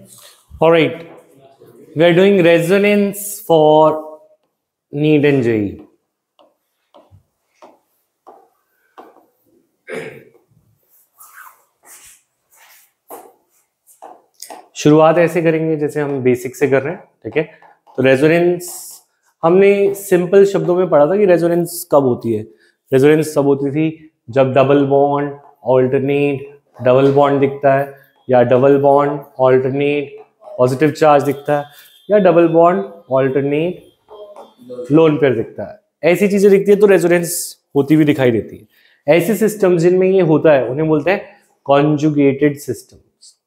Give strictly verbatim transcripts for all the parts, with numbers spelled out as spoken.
All right, we are doing resonance for NEET and J E E. शुरुआत ऐसे करेंगे जैसे हम बेसिक से कर रहे हैं, ठीक है। तो रेजोनेंस हमने सिंपल शब्दों में पढ़ा था कि रेजोनेंस कब होती है। रेजोनेंस तब होती थी जब double bond alternate double bond दिखता है, या double bond alternate positive charge दिखता है, या double bond alternate lone pair दिखता है। ऐसी चीजें दिखती है तो रेजोनेंस होती हुई दिखाई देती है। ऐसे सिस्टम जिनमें ये होता है उन्हें बोलते हैं कॉन्जुगेटेड सिस्टम।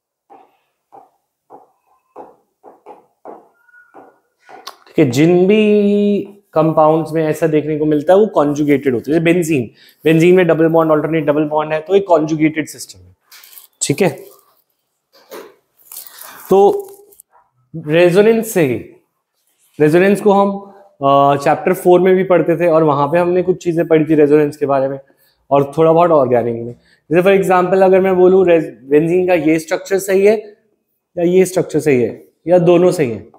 ठीक है, जिन भी कंपाउंड्स में ऐसा देखने को मिलता है वो कॉन्जुगेटेड होते हैं। बेंजीन बेंजीन में double bond alternate double bond है तो एक कॉन्जुगेटेड सिस्टम है, ठीक है। तो रेजोनेंस से ही रेजोनेंस को हम चैप्टर फोर में भी पढ़ते थे और वहां पे हमने कुछ चीजें पढ़ी थी रेजोनेंस के बारे में और थोड़ा बहुत ऑर्गेनिक में। जैसे फॉर एग्जांपल अगर मैं बोलूं बेंजीन का ये स्ट्रक्चर सही है या ये स्ट्रक्चर सही है या दोनों सही है,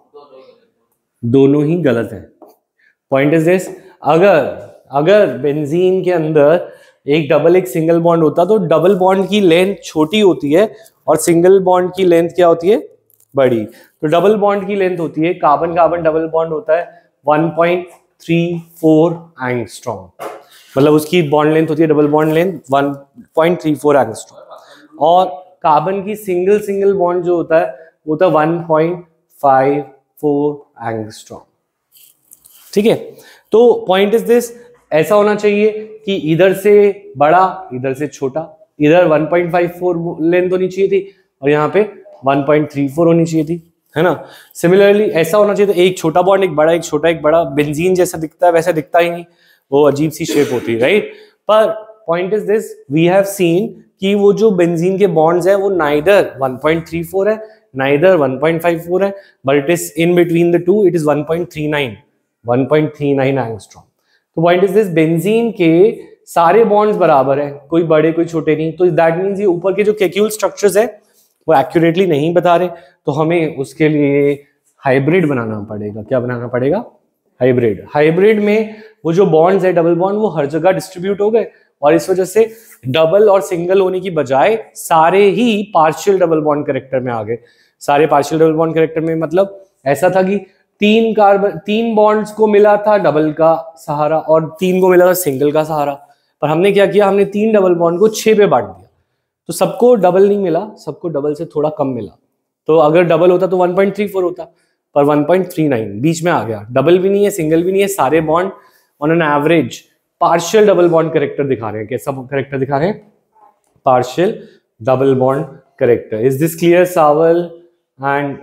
दोनों ही गलत है। पॉइंट इज दिस, अगर अगर बेंजीन के अंदर एक डबल एक सिंगल बॉन्ड होता तो डबल बॉन्ड की लेंथ छोटी होती है और सिंगल बॉन्ड की लेंथ क्या होती है, बड़ी। तो डबल बॉन्ड की लेंथ होती है, कार्बन कार्बन डबल बॉन्ड होता है one point three four angstrom, मतलब उसकी बॉन्ड लेंथ होती है double bond length one point three four angstrom, और कार्बन की सिंगल सिंगल बॉन्ड जो होता है वो होता है one point five four angstrom, ठीक है। तो पॉइंट इज दिस, ऐसा होना चाहिए कि इधर से बड़ा इधर से छोटा, इधर one point five four length होनी चाहिए थी और यहाँ पे वन पॉइंट थ्री फोर होनी चाहिए थी, है ना। सिमिलरली ऐसा होना चाहिए था, एक छोटा बॉन्ड एक बड़ा, एक छोटा एक बड़ा। बेंजीन जैसा दिखता है वैसा दिखता ही नहीं, वो अजीब सी शेप होती है, राइट। पर point is this, we have seen कि वो जो बेंजीन के बॉन्ड्स है वो neither one point three four है neither one point five four है, but it is in between the two, it is one point three nine one point three nine angstrom. तो point is this, benzene के सारे bonds बराबर है, कोई बड़े कोई छोटे नहीं। तो दैट मींस ये ऊपर के जो केक्यूल स्ट्रक्चर्स है वो एक्यूरेटली नहीं बता रहे, तो हमें उसके लिए हाइब्रिड बनाना पड़ेगा। क्या बनाना पड़ेगा, हाइब्रिड। हाइब्रिड में वो जो बॉन्ड्स है डबल बॉन्ड वो हर जगह डिस्ट्रीब्यूट हो गए और इस वजह से डबल और सिंगल होने की बजाय सारे ही पार्शियल डबल बॉन्ड कैरेक्टर में आ गए। सारे पार्शियल डबल बॉन्ड कैरेक्टर में मतलब ऐसा था कि तीन कार्बन तीन बॉन्ड्स को मिला था डबल का सहारा और तीन को मिला था सिंगल का सहारा, पर हमने क्या किया, हमने तीन डबल बॉन्ड को छह पे बांट दिया। तो सबको डबल नहीं मिला, सबको डबल से थोड़ा कम मिला। तो अगर डबल होता तो वन पॉइंट थ्री फोर होता, पर वन पॉइंट थ्री नाइन बीच में आ गया। डबल भी नहीं है सिंगल भी नहीं है, सारे bond on an average partial double bond character दिखा रहे हैं। कैसा कैरेक्टर दिखा रहे हैं, partial double bond character. Is this clear सावल एंड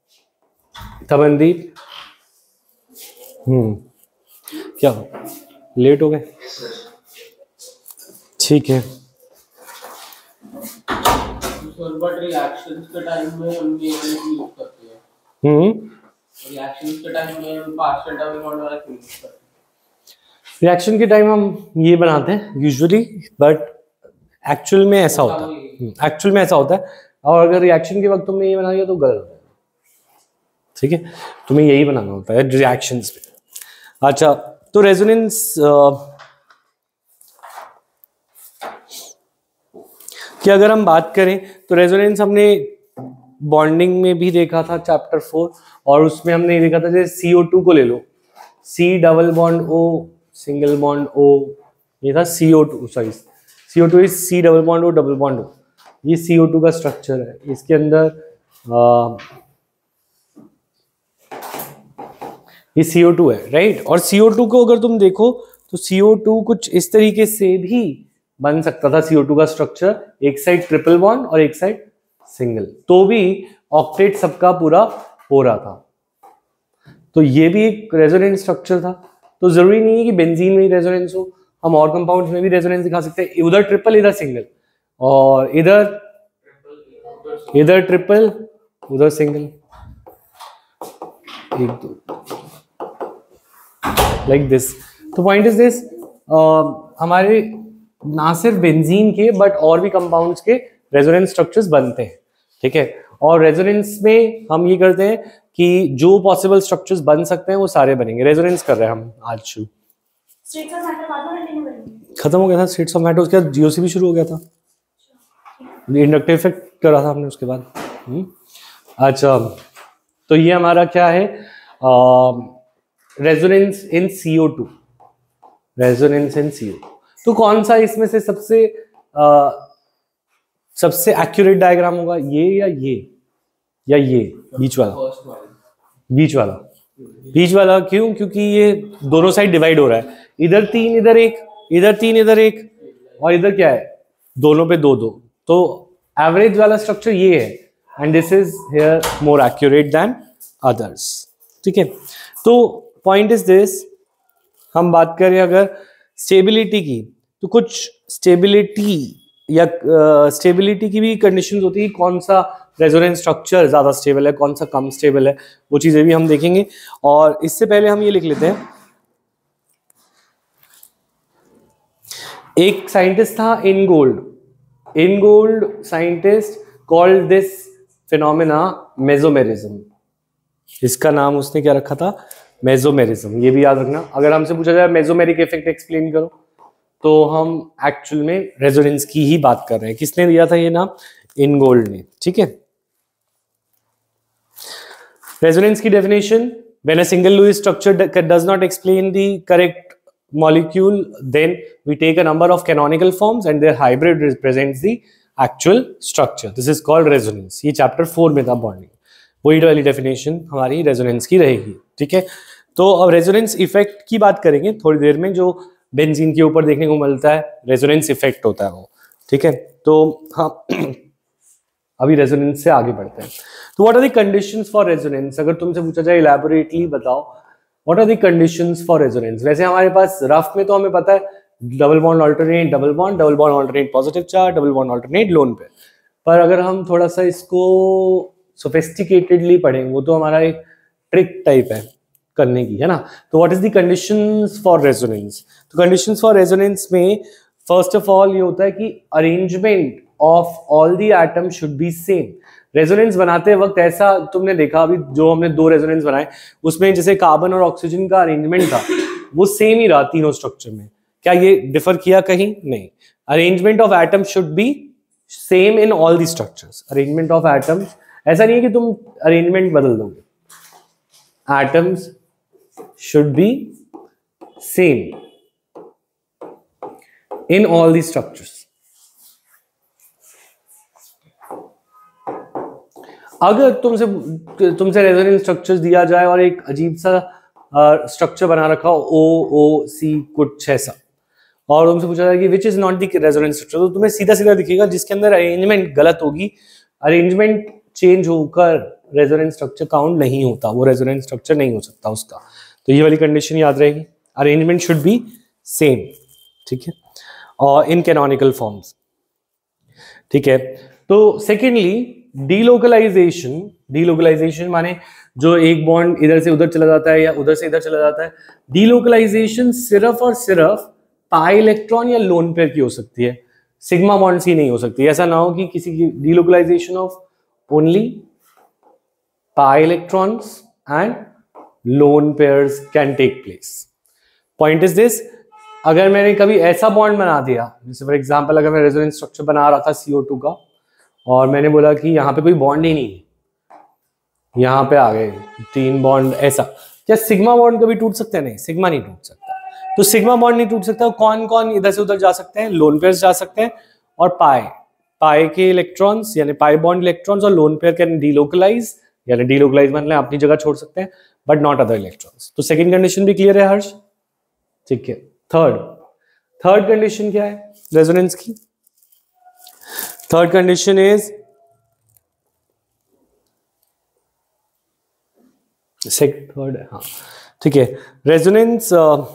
तमनदीप? हम्म क्या लेट हो गए, ठीक है। बट रिएक्शंस के टाइम में हम ये वाला यूज करते हैं। हम्म रिएक्शंस के टाइम में हम पार्शियल डबल बॉन्ड वाला यूज करते हैं। रिएक्शन के टाइम हम ये बनाते हैं यूजुअली, बट एक्चुअल में ऐसा होता है एक्चुअल में ऐसा होता है और अगर रिएक्शन के वक्त तुमने ये बना दिया तो गलत होता है, ठीक है। तुम्हें यही बनाना होता है रिएक्शंस में। अच्छा, तो रेजोनेंस कि अगर हम बात करें तो रेजोनेंस हमने बॉन्डिंग में भी देखा था चैप्टर फोर, और उसमें हमने देखा था जैसे सी ओ टू को ले लो, C double bond O single bond O, ये था C O two, sorry C O two is C double bond O double bond O. ये सी ओ टू का स्ट्रक्चर है, इसके अंदर आ, ये सी ओ टू है, राइट। और सी ओ टू को अगर तुम देखो तो सी ओ टू कुछ इस तरीके से भी बन सकता था। सी ओ टू का स्ट्रक्चर एक साइड ट्रिपल बॉन्ड और एक साइड सिंगल, तो भी ऑक्टेट सबका पूरा हो रहा था। तो ये भी एक रेजोनेंस स्ट्रक्चर था। तो जरूरी नहीं है कि बेंजीन में ही रेजोनेंस हो, हम और कंपाउंड्स में भी रेजोनेंस दिखा सकते हैं। उधर ट्रिपल इधर सिंगल, और इधर इधर ट्रिपल उधर सिंगल, एक दो लाइक दिस। तो पॉइंट इज दिस, हमारे ना सिर्फ बेंजीन के बट और भी कंपाउंड्स के रेजोनेंस स्ट्रक्चर्स बनते हैं, ठीक है। और रेजोनेंस में हम ये करते हैं कि जो पॉसिबल स्ट्रक्चर्स बन सकते हैं वो सारे बनेंगे। रेजोनेंस कर रहे हैं हम आज शुरू। स्टेट्स ऑफ मैटर बाद में कंटिन्यू करेंगे। खत्म हो गया था स्टेट्स ऑफ मैटर, उसके बाद जीओसी भी शुरू हो गया था, इंडक्टिव इफेक्ट करा था हमने उसके बाद। हुँ? अच्छा, तो ये हमारा क्या है, resonance in C O two. Resonance in C O two, तो कौन सा इसमें से सबसे आ, सबसे एक्यूरेट डायग्राम होगा, ये या ये या ये बीच वाला? फर्स्ट वाला, बीच वाला। बीच वाला क्यों? क्योंकि ये दोनों साइड डिवाइड हो रहा है, इधर तीन इधर एक, इधर तीन इधर एक, और इधर क्या है, दोनों पे दो दो, तो एवरेज वाला स्ट्रक्चर ये है, and this is here more accurate than others. ठीक है, तो पॉइंट इज दिस, हम बात करें अगर स्टेबिलिटी की, तो कुछ स्टेबिलिटी या स्टेबिलिटी uh, की भी कंडीशंस होती है, कौन सा रेजोनेंस स्ट्रक्चर ज्यादा स्टेबल है, कौन सा कम स्टेबल है, वो चीजें भी हम देखेंगे। और इससे पहले हम ये लिख लेते हैं, एक साइंटिस्ट था Ingold, Ingold scientist called this phenomena mesomerism. इसका नाम उसने क्या रखा था, मेसोमेरिज्म। ये भी याद रखना, अगर हमसे पूछा जाए मेसोमेरिक इफेक्ट एक्सप्लेन करो, तो हम एक्चुअल में रेजोनेंस की ही बात कर रहे हैं। किसने दिया था ये नाम? इनगोल्ड ने। ठीक है, रेजोनेंस की definition, when a single Lewis structure does not explain the correct molecule, then we take a number of canonical forms and their hybrid represents the actual structure. This is called resonance. ये chapter four में था bonding, वही वाली definition हमारी resonance की रहेगी। ठीक है, तो अब रेजोनेंस इफेक्ट की बात करेंगे थोड़ी देर में, जो बेंजीन के ऊपर देखने को मिलता है, रेजोनेंस इफेक्ट होता है वो। ठीक है, तो हाँ अभी रेजोनेंस से आगे बढ़ते हैं। तो what are the conditions for resonance? अगर तुमसे पूछा जाए इलैबोरेटली बताओ what are the conditions for resonance. वैसे हमारे पास रफ में तो हमें पता है double bond alternate double bond, double bond alternate positive charge, double bond alternate lone pair. पर अगर हम थोड़ा सा इसको सोफिस्टिकेटेडली पढ़ें, वो तो हमारा एक ट्रिक टाइप है करने की, है ना। तो what is the conditions for resonance? तो कंडीशंस फॉर रेजोनेंस में फर्स्ट ऑफ ऑल ये होता है कि arrangement of all the atom should be same. Resonance बनाते वक्त ऐसा तुमने देखा, अभी जो हमने दो रेजोनेंस बनाए उसमें जैसे कार्बन और ऑक्सीजन का अरेंजमेंट था वो सेम ही रहा तीनों स्ट्रक्चर में। क्या ये डिफर किया कहीं? नहीं। Arrangement of atom should be same in all the structures. Arrangement of atoms, ऐसा नहीं है कि तुम अरेंजमेंट बदल दोगे, atoms should be same in all the structures. अगर तुमसे तुमसे रेजोनेंस स्ट्रक्चर्स दिया जाए और एक अजीब सा स्ट्रक्चर बना रखा हो ओ ओ सी कुछ ऐसा, और तुमसे पूछा जाए कि which is not the resonance structure, तो तुम्हें सीधा सीधा दिखेगा जिसके अंदर अरेंजमेंट गलत होगी, अरेंजमेंट चेंज होकर रेजोनेंस स्ट्रक्चर काउंट नहीं होता, वो रेजोनेंस स्ट्रक्चर नहीं हो सकता उसका। तो ये वाली कंडीशन याद रहेगी, अरेंजमेंट शुड बी सेम। ठीक है, और इन कैनोनिकल फॉर्म्स। ठीक है, तो सेकेंडली डीलोकलाइजेशन। डीलोकलाइजेशन माने जो एक बॉन्ड इधर से उधर चला जाता है या उधर से इधर चला जाता है। डीलोकलाइजेशन सिर्फ और सिर्फ पाई इलेक्ट्रॉन या लोन पेयर की हो सकती है, सिग्मा बॉन्ड्स की नहीं हो सकती। ऐसा ना हो कि किसी की delocalization of only pi electrons and lone pairs can take place. Point is this, अगर मैंने कभी ऐसा बॉन्ड बना दिया, जैसे फॉर एग्जांपल अगर मैं रेजोनेंस स्ट्रक्चर बना रहा था सी ओ टू का और मैंने बोला कि यहाँ पे कोई बॉन्ड ही नहीं है, यहाँ पे आ गए तीन बॉन्ड, ऐसा क्या सिग्मा बॉन्ड कभी टूट सकते हैं? नहीं, सिग्मा नहीं टूट सकता। तो सिग्मा बॉन्ड नहीं टूट सकता, कौन कौन इधर से उधर जा सकते हैं? लोन पेयर्स जा सकते हैं और पाई पाई के इलेक्ट्रॉन्स यानी पाई बॉन्ड इलेक्ट्रॉन्स और लोन पेयर कैन डीलोकलाइज, यानी डीलोकलाइज मतलब अपनी जगह छोड़ सकते हैं, बट नॉट अदर इलेक्ट्रॉन्स। तो सेकंड कंडीशन भी क्लियर है हर्ष? ठीक है। थर्ड थर्ड कंडीशन क्या है रेजोनेंस की? थर्ड कंडीशन इज थर्ड हाँ ठीक है, resonance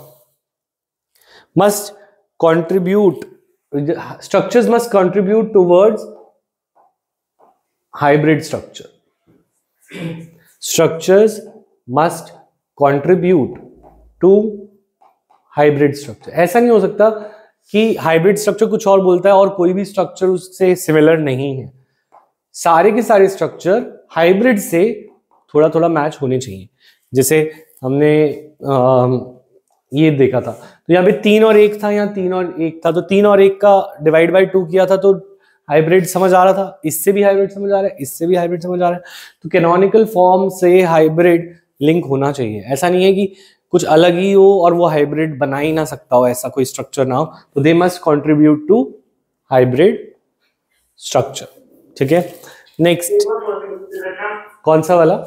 must contribute, structures must contribute towards hybrid structure. Structures must contribute to hybrid structure. ऐसा नहीं हो सकता कि हाइब्रिड स्ट्रक्चर कुछ और बोलता है और कोई भी स्ट्रक्चर उससे सिमिलर नहीं है। सारे के सारे स्ट्रक्चर हाइब्रिड से थोड़ा थोड़ा मैच होने चाहिए। जैसे हमने आ, ये देखा था, तो यहाँ पे तीन और एक था, यहाँ तीन और एक था, तो तीन और एक का डिवाइड बाय टू किया था तो हाइब्रिड समझ आ रहा था, इससे भी हाइब्रिड समझ आ रहा है, इससे भी हाइब्रिड समझ आ रहा है। तो कैनोनिकल फॉर्म से हाइब्रिड लिंक होना चाहिए। ऐसा नहीं है कि कुछ अलग ही हो और वो हाइब्रिड बना ही ना सकता हो, ऐसा कोई स्ट्रक्चर ना हो। तो they must contribute to hybrid structure. ठीक है, नेक्स्ट कौन सा वाला?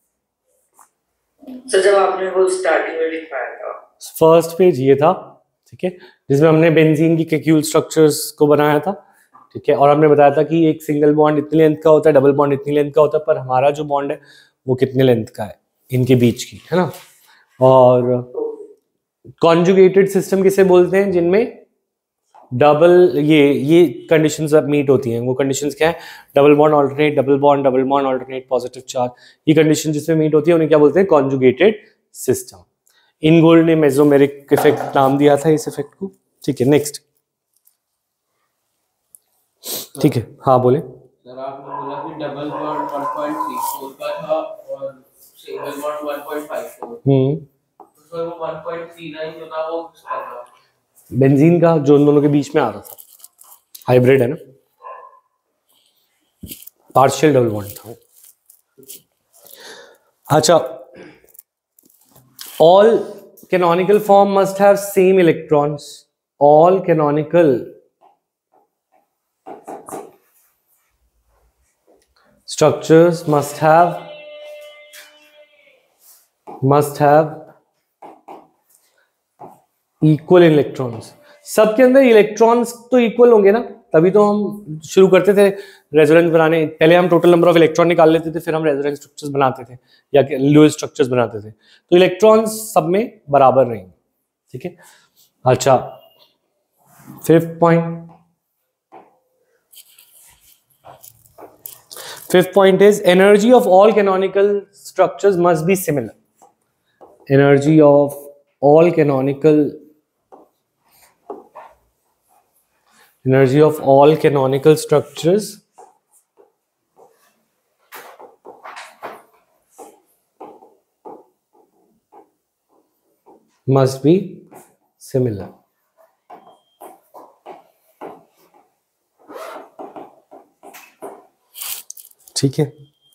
सर जब आपने वो स्टार्टिंग में लिखवाया था, फर्स्ट पेज ये था, ठीक है, जिसमें हमने बेंजीन की केक्यूल स्ट्रक्चर्स को बनाया था। ठीक है, और हमने बताया था कि एक सिंगल बॉन्ड इतनी लेंथ का होता है, डबल बॉन्ड इतनी लेंथ का होता है, पर हमारा जो बॉन्ड है वो कितने लेंथ का है इनके बीच की, है ना। और कॉन्जुगेटेड सिस्टम किसे बोलते हैं? जिनमें डबल ये ये कंडीशंस मीट होती हैं। वो कंडीशंस क्या है? Double bond alternate, double bond, double bond alternate, positive charge, ये कंडीशन जिसमें मीट होती है उन्हें क्या बोलते हैं? Conjugated system. इनगोल्ड ने मेसोमेरिक इफेक्ट नाम दिया था इस इफेक्ट को। ठीक है, नेक्स्ट। ठीक है, हाँ बोले। सर आपने बोला कि double bond one point three four का था और single bond one point five four. Hmm तो सर वो वन पॉइंट थ्री नाइन जो था वो किसका था? बेंजीन का, जो उन दोनों के बीच में आ रहा था। हाइब्रिड है ना, पार्शियल डबल बॉन्ड था। अच्छा, all canonical form must have same electrons. All canonical structures must have must have equal electrons। सबके अंदर इलेक्ट्रॉन्स तो इक्वल होंगे ना, तभी तो हम शुरू करते थे रेजोनेंस बनाने। पहले हम टोटल नंबर ऑफ इलेक्ट्रॉन निकाल लेते थे, फिर हम रेजोनेंस स्ट्रक्चर्स बनाते थे या लुईस स्ट्रक्चर्स बनाते थे। तो इलेक्ट्रॉन्स सब में बराबर रहेंगे। ठीक है, अच्छा, fifth point Fifth point is energy of all canonical structures must be similar. Energy of all canonical energy of all canonical structures must be similar. ठीक है,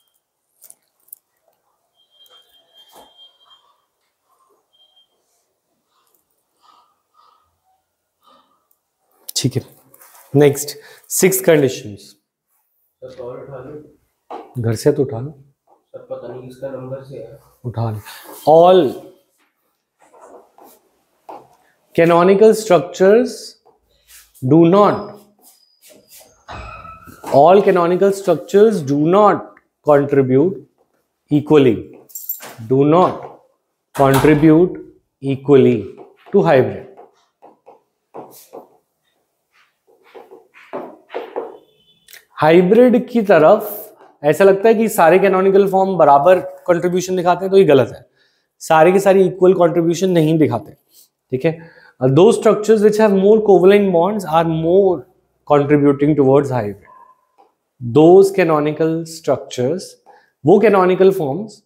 ठीक है, next six conditions. Sir call उठा लो। घर से तो उठा लो। सर पता नहीं किसका नंबर से है। उठा लो। All canonical structures do not all canonical structures do not contribute equally do not contribute equally to hybrid। Hybrid की तरफ ऐसा लगता है कि सारे कैनोनिकल फॉर्म बराबर कंट्रीब्यूशन दिखाते हैं, तो ये गलत है। सारे के सारे इक्वल कंट्रीब्यूशन नहीं दिखाते। ठीक है, दो structures which have more covalent bonds are more contributing towards hybrid. Those canonical structures, वो canonical forms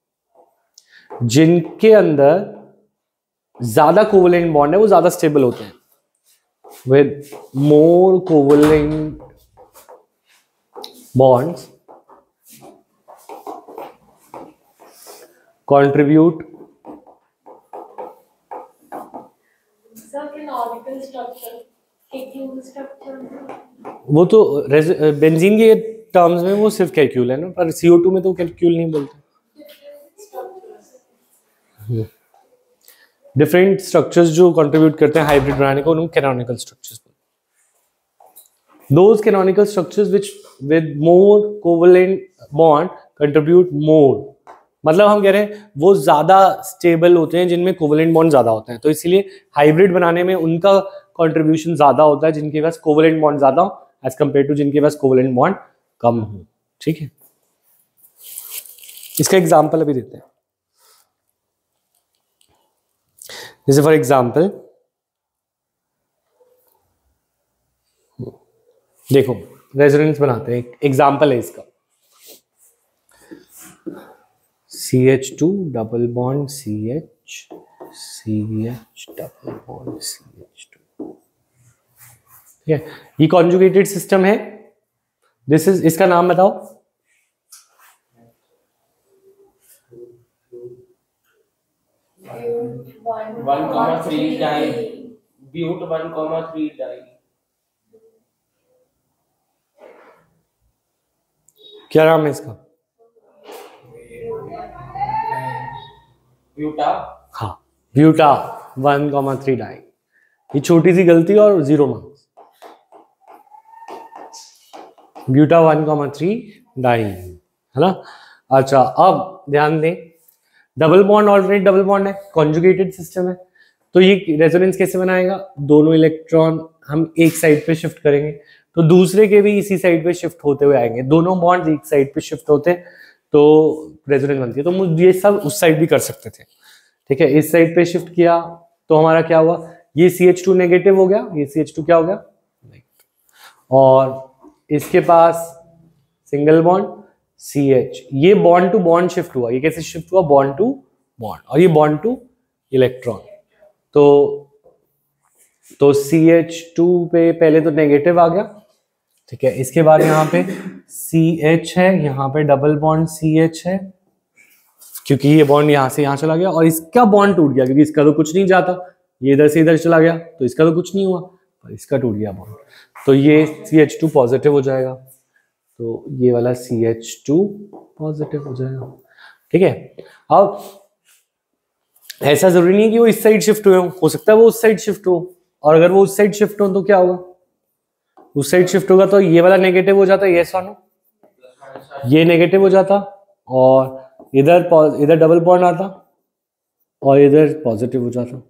जिनके अंदर ज्यादा कोवेलेंट बॉन्ड है वो ज्यादा स्टेबल होते हैं। with more covalent bonds contribute canonical structure, Kekule structure. वो तो बेंजीन के टर्म्स में वो सिर्फ कैक्यूल है ना, पर सी ओ टू में तो कैक्यूल नहीं बोलते। डिफरेंट स्ट्रक्चर्स जो कंट्रीब्यूट करते हैं हाइब्रिड बनाने को उनको कैनोनिकल स्ट्रक्चर्स बोलते हैं। Those canonical structures which with more covalent bond contribute more, मतलब हम कह रहे हैं वो ज्यादा स्टेबल होते हैं जिनमें कोवेलेंट बॉन्ड ज्यादा होते हैं। तो इसीलिए हाइब्रिड बनाने में उनका कंट्रीब्यूशन ज्यादा होता है जिनके पास कोवेलेंट बॉन्ड ज्यादा हो एज कंपेयर टू जिनके पास कोवेलेंट बॉन्ड कम हो। ठीक है, इसका एग्जांपल अभी देते हैं। जैसे फॉर एग्जांपल देखो, रेजोनेंस बनाते हैं, एक एग्जाम्पल है इसका। C H two double bond C H, C H double bond C H two, ठीक है, ये कॉन्जुगेटेड सिस्टम है। दिस इज, इसका नाम बताओ। One comma three di bute one comma three di. क्या नाम है इसका? ब्यूटा। हाँ, buta one comma three di. ये छोटी सी गलती और zero marks. Buta one comma three di, है ना। अच्छा, अब ध्यान दें, double bond alternate double bond है, कॉन्जुगेटेड सिस्टम है, तो ये रेजोनेंस कैसे बनाएगा? दोनों इलेक्ट्रॉन हम एक साइड पे शिफ्ट करेंगे तो दूसरे के भी इसी साइड पे शिफ्ट होते हुए आएंगे, दोनों बॉन्ड एक साइड पे शिफ्ट होते हैं तो रेजोनेंस बनती है। तो मुझे ये सब उस साइड भी कर सकते थे, ठीक है। इस साइड पे शिफ्ट किया तो हमारा क्या हुआ? ये सी एच टू नेगेटिव हो गया, ये सी एच टू क्या हो गया? और इसके पास सिंगल बॉन्ड सी एच, ये बॉन्ड टू बॉन्ड शिफ्ट हुआ। ये कैसे शिफ्ट हुआ? बॉन्ड टू बॉन्ड, और ये बॉन्ड टू इलेक्ट्रॉन। तो तो सी एच टू पे पहले तो नेगेटिव आ गया, ठीक है। इसके बाद यहाँ पे सी एच है, यहाँ पे डबल बॉन्ड सी एच है, क्योंकि ये बॉन्ड यहाँ से यहाँ चला गया, और इसका बॉन्ड टूट गया क्योंकि इसका तो कुछ नहीं जाता, ये इधर से इधर चला गया तो इसका तो कुछ नहीं हुआ, और इसका टूट गया बॉन्ड, तो ये सी एच टू पॉजिटिव हो जाएगा, तो ये वाला सी एच टू पॉजिटिव हो जाएगा, ठीक है। अब ऐसा जरूरी नहीं है कि वो इस साइड शिफ्ट हुए हो, हो सकता है वो उस साइड शिफ्ट हो, और अगर वो उस साइड शिफ्ट हो तो क्या होगा? उस साइड शिफ्ट होगा तो ये वाला नेगेटिव हो जाता है, ये नो, ये नेगेटिव हो जाता, और इधर इधर डबल बॉन्ड आता और इधर पॉजिटिव हो जाता,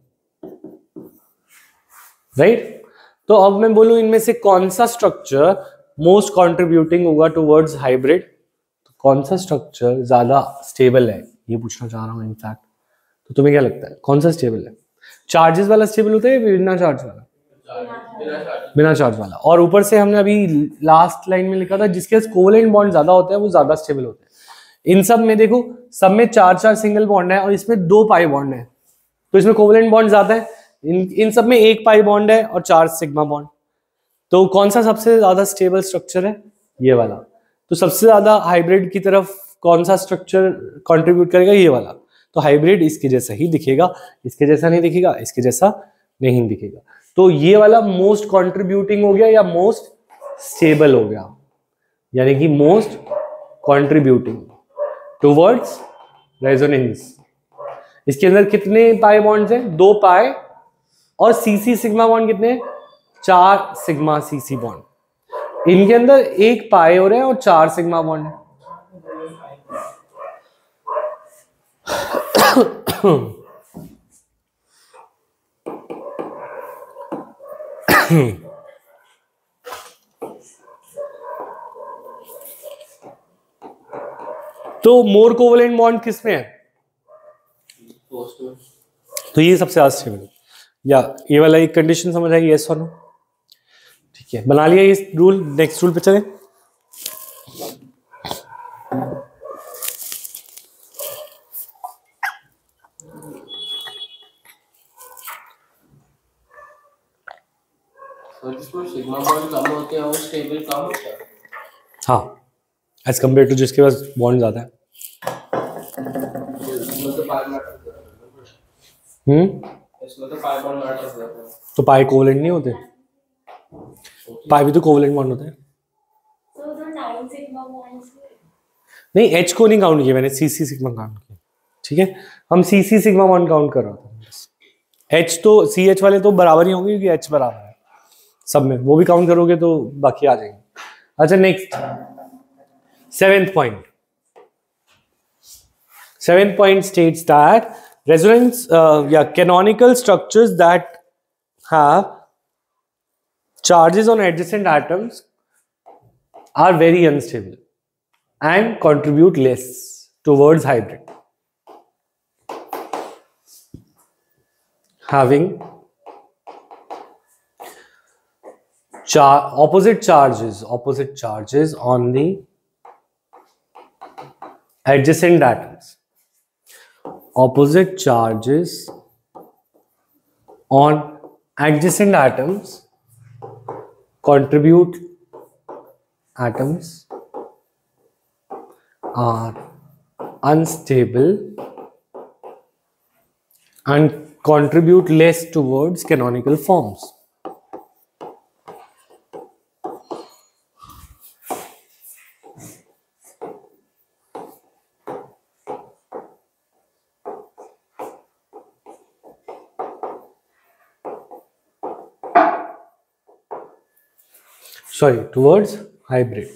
राइट। तो अब मैं बोलूं इनमें से कौन सा स्ट्रक्चर मोस्ट कंट्रीब्यूटिंग होगा टुवर्ड्स हाइब्रिड, तो कौन सा स्ट्रक्चर ज्यादा स्टेबल है, ये पूछना चाह रहा हूं इनफैक्ट। तो तुम्हें क्या लगता है कौन सा स्टेबल है? चार्जेस वाला स्टेबल होता है बिना चार्ज वाला? बिना चार्ज वाला। और ऊपर से हमने अभी लास्ट लाइन में लिखा था जिसके कोवेलेंट बॉन्ड ज्यादा होते हैं वो ज्यादा स्टेबल होते हैं। इन सब में देखो, सब में चार चार सिंगल बॉन्ड है और इसमें दो पाई बॉन्ड है, तो इसमें कोवेलेंट बॉन्ड ज्यादा है। इन इन सब में एक पाई बॉन्ड है और चार सिग्मा बॉन्ड, तो कौन सा सबसे ज्यादा स्टेबल स्ट्रक्चर है? ये वाला। तो सबसे ज्यादा हाइब्रिड की तरफ कौन सा स्ट्रक्चर कंट्रीब्यूट करेगा? ये वाला। तो हाइब्रिड इसके जैसा ही दिखेगा, इसके जैसा नहीं दिखेगा, इसके जैसा नहीं दिखेगा। तो ये वाला मोस्ट कंट्रीब्यूटिंग हो गया या मोस्ट स्टेबल हो गया, यानी कि मोस्ट कंट्रीब्यूटिंग टुवर्ड्स रेजोनेंस। इसके अंदर कितने पाई बॉन्ड्स हैं? दो पाई, और सीसी सिग्मा बॉन्ड कितने हैं? चार सिग्मा सीसी बॉन्ड। इनके अंदर एक पाई हो रहा है और चार सिग्मा बॉन्ड है। तो मोर कोवेलेंट बॉन्ड किसमें है? तो ये सबसे ज्यादा स्टेबल है। या ये वाला एक कंडीशन समझ आएगी, यस और नो? ठीक है, बना लिया ये रूल। नेक्स्ट रूल पे चलें। सिग्मा बॉन्ड कम होते हैं और स्टेबल कम होता है। हाँ, एज कम्पेयर टू जिसके पास बॉन्ड ज्यादा है। इसमें तो पाई मैटर करता है। हम्म इसमें तो पाई बॉन्ड मैटर करता है। तो पाई कोवेलेंट नहीं होते? पाई भी तो कोवेलेंट बॉन्ड होते हैं। So the nine sigma bonds. नहीं, एच को नहीं काउंट किया मैंने, सी सी सिग्मा काउंट किया, ठीक है। हम C C sigma bond count कर रहा था। एच तो सी एच वाले तो बराबर ही होंगे क्योंकि एच बराबर है सब में, वो भी काउंट करोगे तो बाकी आ जाएंगे। अच्छा, next seventh point. Seventh point states that resonance या canonical structures that have charges on adjacent atoms are very unstable and contribute less towards hybrid. Having char opposite charges opposite charges on the adjacent atoms. Opposite charges on adjacent atoms contribute atoms are unstable and contribute less towards canonical forms. Sorry, towards hybrid.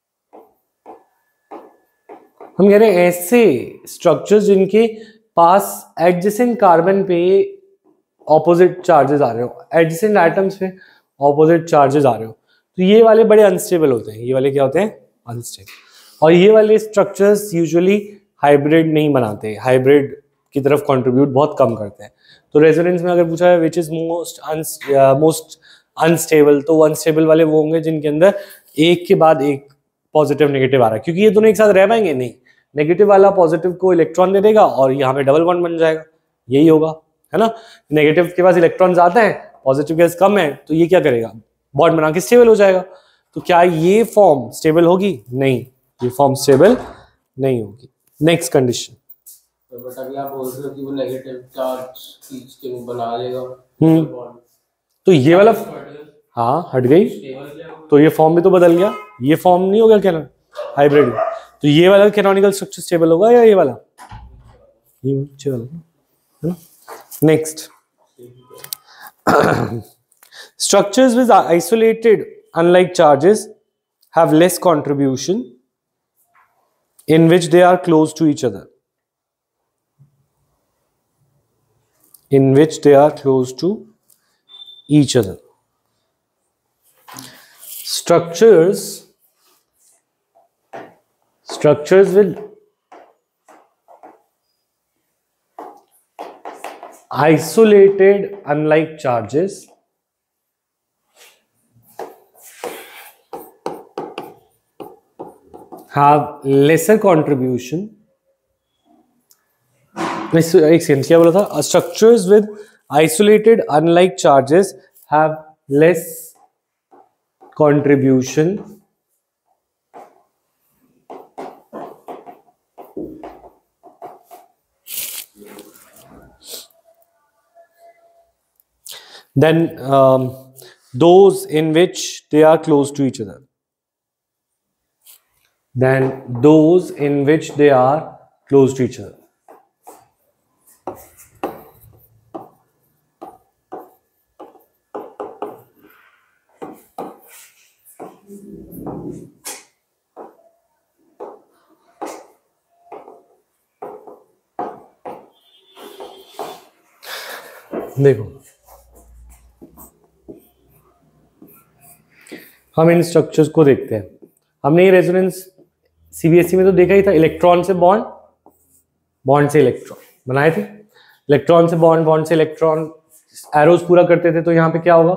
हम कह रहे हैं ऐसे structures जिनके पास adjacent carbon पे opposite charges आ रहे हो, एडजेसेंट एटम्स पे ऑपोजिट चार्जेस आ रहे हो, तो ये वाले बड़े अनस्टेबल होते हैं. ये वाले क्या होते हैं? अनस्टेबल. और ये वाले स्ट्रक्चर्स यूजुअली हाइब्रिड नहीं बनाते, हाइब्रिड की तरफ कंट्रीब्यूट बहुत कम करते हैं. तो रेजोनेंस में अगर पूछा है which is most most unstable, तो वो अनस्टेबल वाले वो होंगे जिनके अंदर एक के बाद एक पॉजिटिव नेगेटिव आ रहा है, क्योंकि ये दोनों एक साथ रह पाएंगे नहीं. नेगेटिव वाला पॉजिटिव को इलेक्ट्रॉन दे देगा और यहाँ पे डबल बॉन्ड बन जाएगा, यही होगा, है ना. नेगेटिव के पास इलेक्ट्रॉन्स आते हैं, पॉजिटिव के पास कम है, तो ये क्या करेगा? बॉन्ड बना के स्टेबल हो जाएगा. तो क्या ये फॉर्म स्टेबल होगी? नहीं, ये फॉर्म स्टेबल नहीं होगी. Next condition. तो बट अभी आप बोल रहे हो कि वो नेगेटिव चार्ज खींच के वो बना लेगा. हम्म तो ये वाला हाँ हट गई, तो ये फॉर्म भी तो बदल गया. ये फॉर्म नहीं हो गया क्या ना हाइब्रिड. तो ये वाला कैनोनिकल स्ट्रक्चर स्टेबल होगा या ये वाला? ये वाला, है ना. Next, structures with isolated unlike charges have less contribution in which they are close to each other. In which they are close to each other. Structures structures with isolated unlike charges have lesser contribution. एक second, क्या बोला था? Structures with isolated unlike charges have less contribution than um, those in which they are close to each other. Than those in which they are close to each other. देखो, हम इन structures को देखते हैं. हमने ये रेजोनेंस सीबीएसई में तो देखा ही था. इलेक्ट्रॉन से बॉन्ड, बॉन्ड से इलेक्ट्रॉन बनाए थे. इलेक्ट्रॉन से बॉन्ड, बॉन्ड से इलेक्ट्रॉन, एरोज पूरा करते थे. तो यहाँ पे क्या होगा?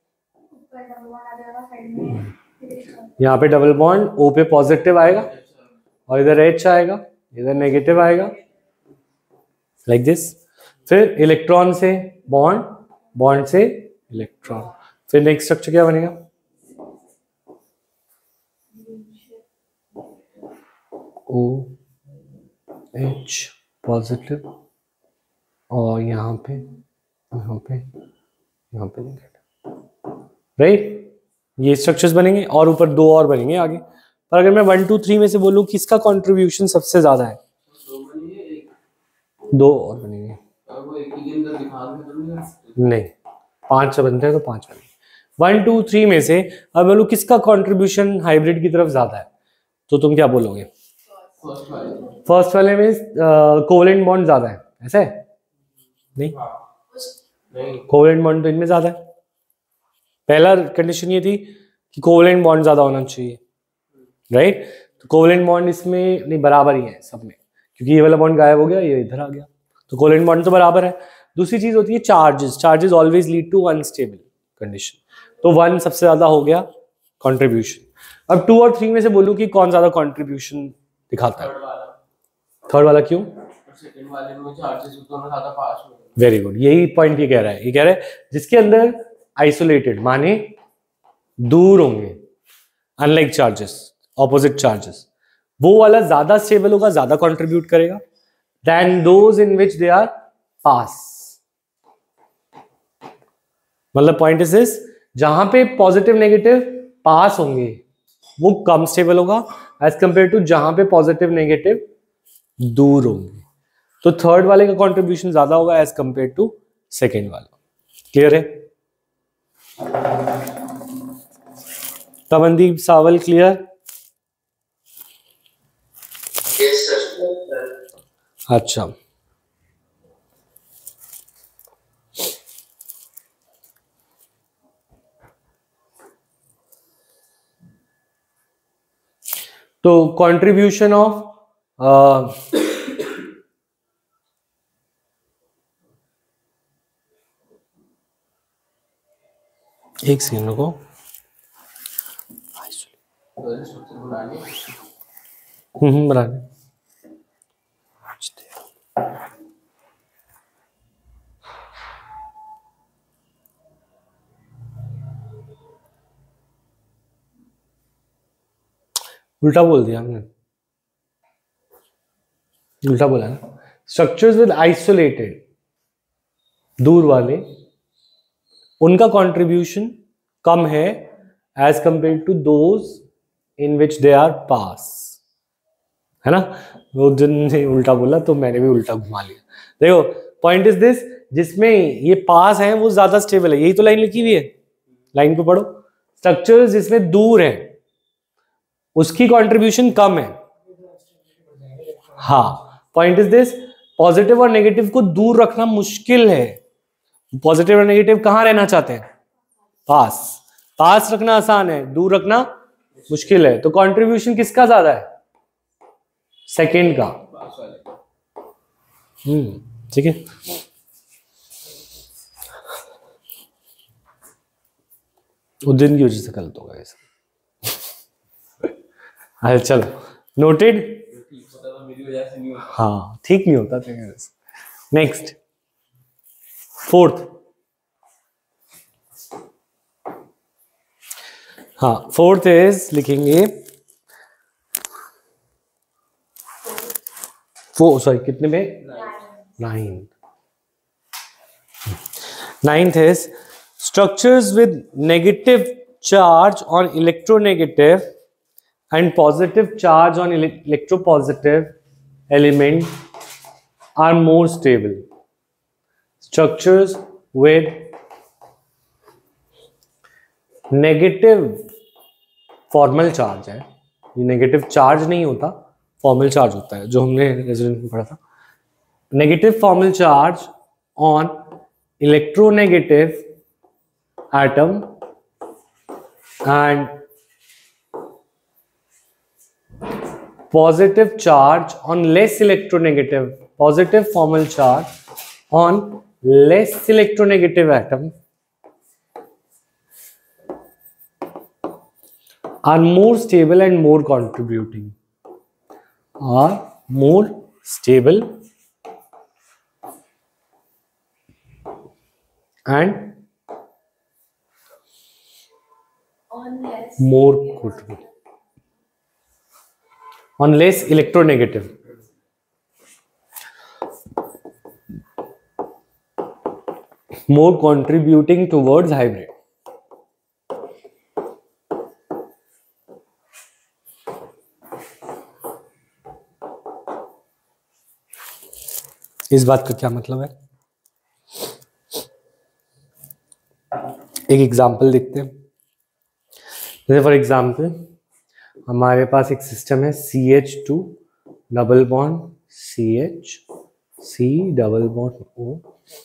यहाँ पे डबल बॉन्ड, ओ पे पॉजिटिव आएगा और इधर एच आएगा, इधर नेगेटिव आएगा, लाइक दिस. फिर इलेक्ट्रॉन से बॉन्ड, बॉन्ड से इलेक्ट्रॉन. फिर नेक्स्ट स्ट्रक्चर क्या बनेगा? ओ एच पॉजिटिव और यहाँ पे, यहाँ पे, यहाँ पे नेगेटिव, राइट. ये स्ट्रक्चर्स बनेंगे और ऊपर दो और बनेंगे आगे. पर अगर मैं वन टू थ्री में से बोलूँ किसका कंट्रीब्यूशन सबसे ज्यादा है? दो और बनेंगे. नहीं, पांच बनते हैं तो पांच बनेंगे. वन टू थ्री में से अब बोलूँ किसका कंट्रीब्यूशन हाइब्रिड की तरफ ज्यादा है, तो तुम क्या बोलोगे? फर्स्ट वाले में कोवेलेंट बॉन्ड ज्यादा है, ऐसा है? नहीं, कोवेलेंट बॉन्ड तो इनमें ज्यादा है. पहला कंडीशन ये थी कि कोवेलेंट बॉन्ड ज्यादा होना चाहिए, राइट. तो कोवेलेंट बॉन्ड इसमें नहीं, बराबर ही है सब में, क्योंकि ये वाला बॉन्ड गायब हो गया, ये इधर आ गया, तो कोवेलेंट बॉन्ड तो बराबर है. दूसरी चीज होती है charges. Charges always lead to unstable condition. तो वन सबसे ज्यादा हो गया कंट्रीब्यूशन। अब टू और थ्री में से बोलूं कि कौन ज्यादा कंट्रीब्यूशन दिखाता है? थर्ड वाला। थर्ड वाला क्यों? सेकंड वाले में चार्जेस दोनों ज्यादा पास में। वेरी गुड, यही पॉइंट ये कह रहा है। ये कह रहा है जिसके अंदर आइसोलेटेड माने दूर होंगे, अनलाइक चार्जेस, ऑपोजिट चार्जेस, वो वाला ज्यादा स्टेबल होगा, ज्यादा कंट्रीब्यूट करेगा then those in which they are पास। मतलब पॉइंट इज दिस, जहां पे पॉजिटिव नेगेटिव पास होंगे वो कम स्टेबल होगा एज कंपेयर टू जहां पे पॉजिटिव नेगेटिव दूर होंगे। तो थर्ड वाले का कंट्रीब्यूशन ज्यादा होगा एज कंपेयर टू सेकेंड वाला। क्लियर है? तमनदीप सावल क्लियर? Yes, sir. अच्छा, तो कंट्रीब्यूशन ऑफ एक सेकंड रुको, हम्म बना ले। उल्टा बोल दिया हमने, उल्टा बोला ना। स्ट्रक्चर्स विद आइसोलेटेड, दूर वाले, उनका कंट्रीब्यूशन कम है as compare to those in which they are पास, है ना। वो दिन ने उल्टा बोला तो मैंने भी उल्टा घुमा लिया। देखो पॉइंट इज दिस, जिसमें ये पास है वो ज्यादा स्टेबल है, यही तो लाइन लिखी हुई है, लाइन पे पढ़ो। स्ट्रक्चर्स जिसमें दूर है उसकी कंट्रीब्यूशन कम है। हाँ, पॉइंट इज दिस, पॉजिटिव और नेगेटिव को दूर रखना मुश्किल है। पॉजिटिव और नेगेटिव कहां रहना चाहते हैं? पास। पास रखना आसान है, दूर रखना मुश्किल है। तो कंट्रीब्यूशन किसका ज्यादा है? सेकेंड का। हम्म ठीक है। उद्दीन की वजह से गलत होगा ऐसा। अरे चलो, नोटेड। हाँ ठीक नहीं होता। Next, fourth. हाँ, फोर्थ इज लिखेंगे फोर, सॉरी कितने में? Nine. Ninth is structures with negative charge on electronegative and positive charge on ele electropositive element are more stable. Structures with negative formal charge है, ये negative charge नहीं होता, formal charge होता है, जो हमने रेजोनेंस में पढ़ा था। Negative formal charge on electronegative atom and positive charge on less electronegative, positive formal charge on less electronegative atom are more stable and more contributing, are more stable and On less. more contributing. On less electronegative. More contributing towards hybrid. इस बात का क्या मतलब है? एक example देखते हैं। जैसे फॉर एग्जांपल हमारे पास एक सिस्टम है C H two double bond C H C double bond O.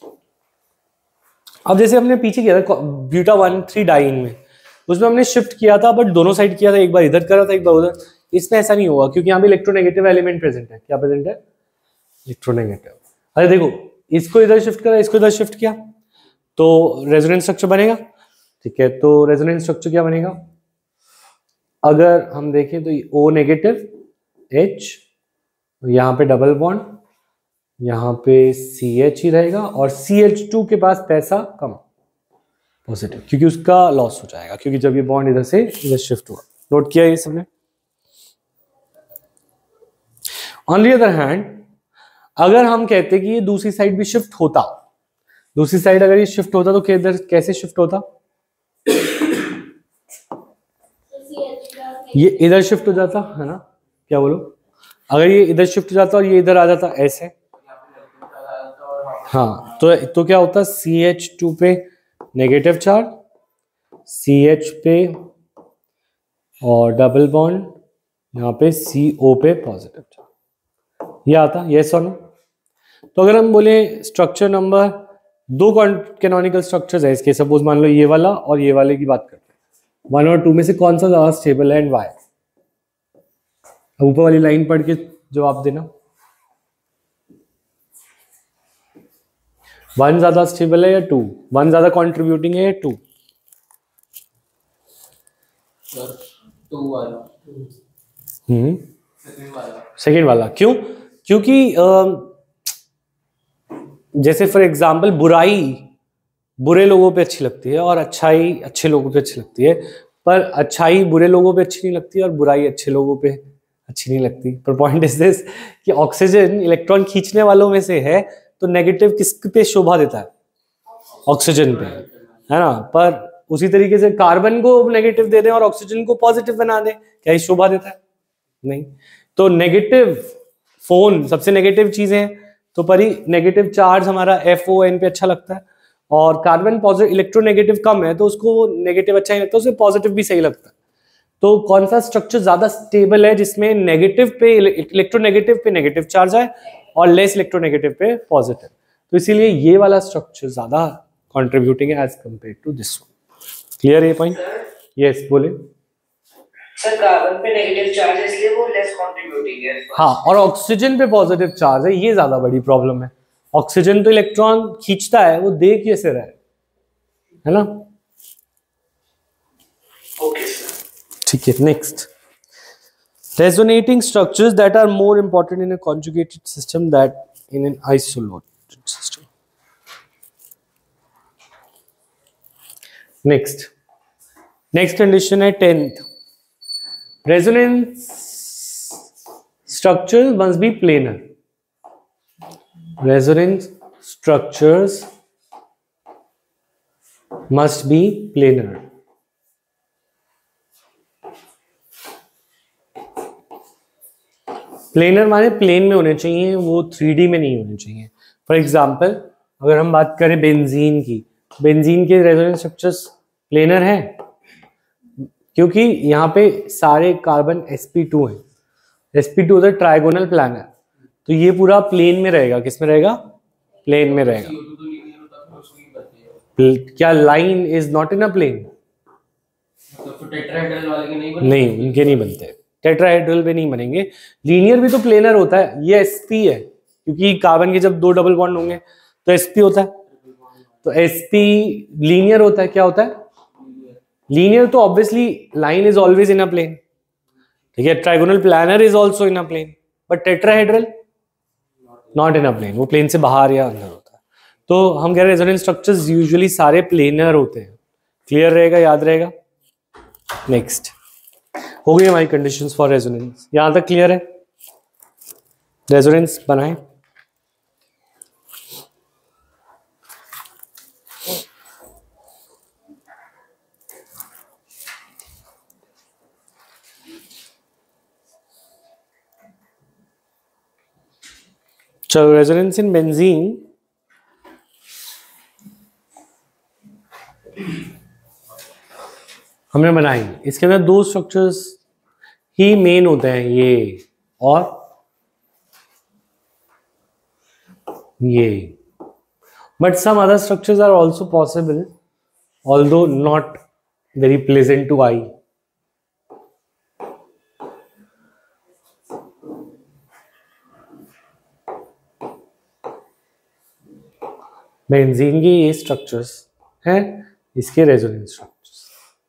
अब जैसे हमने पीछे किया था ब्यूटा वन थ्री डाइन में, उसमें हमने शिफ्ट किया था बट दोनों साइड किया था, एक बार इधर करा था एक बार उधर। इसमें ऐसा नहीं हुआ क्योंकि यहाँ पे इलेक्ट्रोनेगेटिव एलिमेंट प्रेजेंट है। क्या प्रेजेंट है? इलेक्ट्रोनेगेटिव। अरे देखो, इसको इधर शिफ्ट करा, इसको इधर शिफ्ट किया तो रेजोनेंस स्ट्रक्चर बनेगा। ठीक है, तो रेजोनेंस स्ट्रक्चर क्या बनेगा? अगर हम देखें तो O नेगेटिव, H, यहाँ पे डबल बॉन्ड, यहाँ पे सी एच ही रहेगा और सी एच टू के पास पैसा कम पॉजिटिव, क्योंकि उसका लॉस हो जाएगा, क्योंकि जब ये बॉन्ड इधर से इधर शिफ्ट हुआ। नोट किया ये सबने? ऑन द अदर हैंड, अगर हम कहते कि ये दूसरी साइड भी शिफ्ट होता, दूसरी साइड अगर ये शिफ्ट होता तो किधर कैसे शिफ्ट होता? ये इधर शिफ्ट हो जाता है ना, क्या बोलो? अगर ये इधर शिफ्ट हो जाता और ये इधर आ जाता ऐसे, हाँ, तो तो क्या होता? सी एच टू पे नेगेटिव चार्ज, सी एच पे और डबल बॉन्ड, यहाँ पे सी ओ पे पॉजिटिव चार्ज, ये आता, यस और नो? तो अगर हम बोले स्ट्रक्चर नंबर दो कैनोनिकल स्ट्रक्चर्स है इसके, सपोज मान लो ये वाला और ये वाले की बात करते हैं, वन और टू में से कौन सा ज्यादा स्टेबल है एंड वाई? ऊपर वाली लाइन पढ़ के जवाब देना। वन ज्यादा स्टेबल है या टू? वन ज्यादा कंट्रीब्यूटिंग है या टू? टू वाला। हम्म सेकंड वाला। सेकेंड वाला क्यों? क्योंकि अ, जैसे फॉर एग्जाम्पल बुराई बुरे लोगों पे अच्छी लगती है और अच्छाई अच्छे लोगों पे अच्छी लगती है, पर अच्छाई बुरे लोगों पे अच्छी नहीं लगती और बुराई अच्छे लोगों पे अच्छी नहीं लगती। पर पॉइंट इज दिस कि ऑक्सीजन इलेक्ट्रॉन खींचने वालों में से है, तो नेगेटिव किस पे शोभा देता है? ऑक्सीजन पे, है ना? पर उसी तरीके से कार्बन को नेगेटिव दे दें और ऑक्सीजन को पॉजिटिव बना दें, क्या ये शोभा देता है? नहीं। तो नेगेटिव फोन सबसे नेगेटिव चीजें हैं, तो पर ही नेगेटिव चार्ज हमारा एफ ओ एन पे अच्छा लगता है, और कार्बन पॉजिटिव इलेक्ट्रोनेगेटिव कम है तो उसको नेगेटिव अच्छा ही लगता है, उसे पॉजिटिव भी सही लगता है। तो कौन सा स्ट्रक्चर ज्यादा स्टेबल है जिसमें नेगेटिव पे इलेक्ट्रोनेगेटिव पे नेगेटिव चार्ज आए और लेस इलेक्ट्रोनेगेटिव पे पॉजिटिव? तो इसीलिए ये वाला स्ट्रक्चर ज्यादा कंट्रीब्यूटिंग है as compare to this one. Clear है ये पॉइंट? यस, बोले सर। कार्बन पे नेगेटिव चार्ज है इसलिए वो लेस कंट्रीब्यूटिंग है। हाँ, और ऑक्सीजन पे पॉजिटिव चार्ज है, ये ज्यादा बड़ी प्रॉब्लम है। ऑक्सीजन तो इलेक्ट्रॉन खींचता है, वो दे कैसे रहा है, है ना? ओके सर, ठीक है, next, resonating structures that are more important in a conjugated system that in an isolated system. Next next condition है tenth, resonance structures must be planar. Resonance structures must be planar. Planar माने plane में होने चाहिए, वो three D में नहीं होने चाहिए। फॉर एग्जाम्पल अगर हम बात करें बेंजीन की, बेंजीन के रेजोनेंस स्ट्रक्चर्स प्लेनर हैं, क्योंकि यहाँ पे सारे कार्बन एस पी टू हैं। एस पी टू होता है ट्राइगोनल प्लानर, तो ये पूरा प्लेन में रहेगा। किस में रहेगा? प्लेन में रहेगा। क्या line is not in a plane? नहीं, उनके नहीं बनते, टेट्राहेड्रल पे नहीं बनेंगे। लीनियर भी तो प्लेनर होता है, ये एसपी है, क्योंकि कार्बन के जब दो डबल बॉन्ड होंगे तो एसपी होता है, तो एसपी लीनियर होता है। क्या होता है? लीनियर। तो obviously line is always in a plane, ठीक है। Trigonal planar is also in a plane, but tetrahedral not in a plane, वो प्लेन से बाहर या अंदर होता है। तो हम कह रहे हैं रेजोनेंस स्ट्रक्चर्स यूजुअली सारे प्लेनर होते हैं। क्लियर रहेगा, याद रहेगा? नेक्स्ट हो गई हमारी कंडीशंस फॉर रेजोनेंस, यहां तक क्लियर है? रेजोनेंस बनाएं। चलो, रेजोनेंस इन बेंजीन, हमने बनाई। इसके अंदर दो स्ट्रक्चर्स ही मेन होते हैं, ये और ये, but some other structures are also possible, although not very pleasant to eye. Benzene के ये स्ट्रक्चर्स हैं इसके रेजोनेंस स्ट्रक्चर्स।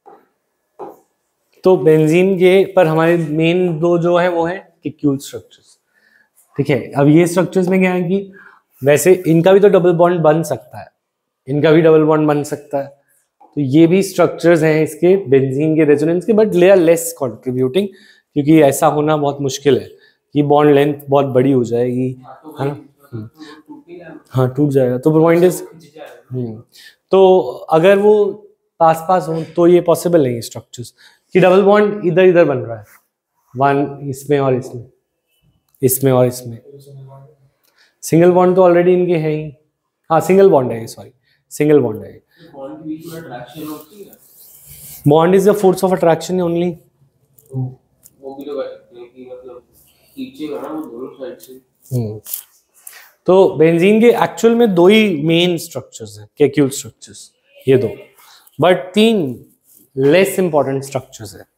तो बेंजीन के पर हमारे मेन दो जो है वो है कीक्यूल स्ट्रक्चर्स, ठीक है। अब ये स्ट्रक्चर्स में क्या है कि वैसे इनका भी तो डबल बॉन्ड बन सकता है, इनका भी डबल बॉन्ड बन सकता है, तो ये भी स्ट्रक्चर्स हैं इसके बेंजीन के रेजोनेंस के, but they are less contributing, क्योंकि ऐसा होना बहुत मुश्किल है कि बॉन्ड लेंथ बहुत बड़ी हो जाएगी, है ना। हाँ टूट जाएगा। तो पॉइंट इज तो अगर वो पास पास हो तो ये पॉसिबल नहीं है स्ट्रक्चर्स कि डबल बॉन्ड इधर इधर बन रहा है, वन इसमें और इसमें, इसमें और इसमें। सिंगल बॉन्ड तो ऑलरेडी इनके है ही, हाँ सिंगल बॉन्ड है, सॉरी सिंगल बॉन्ड है। बॉन्ड के बीच में अट्रैक्शन होती है, bond is the force of attraction only. वो भी तो कर सकते हैं कि मतलब खींचेगा ना वो दोनों साइड से। हम्म तो बेंजीन के एक्चुअल में दो ही मेन स्ट्रक्चर्स हैं, केक्यूल स्ट्रक्चर्स, ये दो, बट तीन लेस इंपॉर्टेंट स्ट्रक्चर्स है,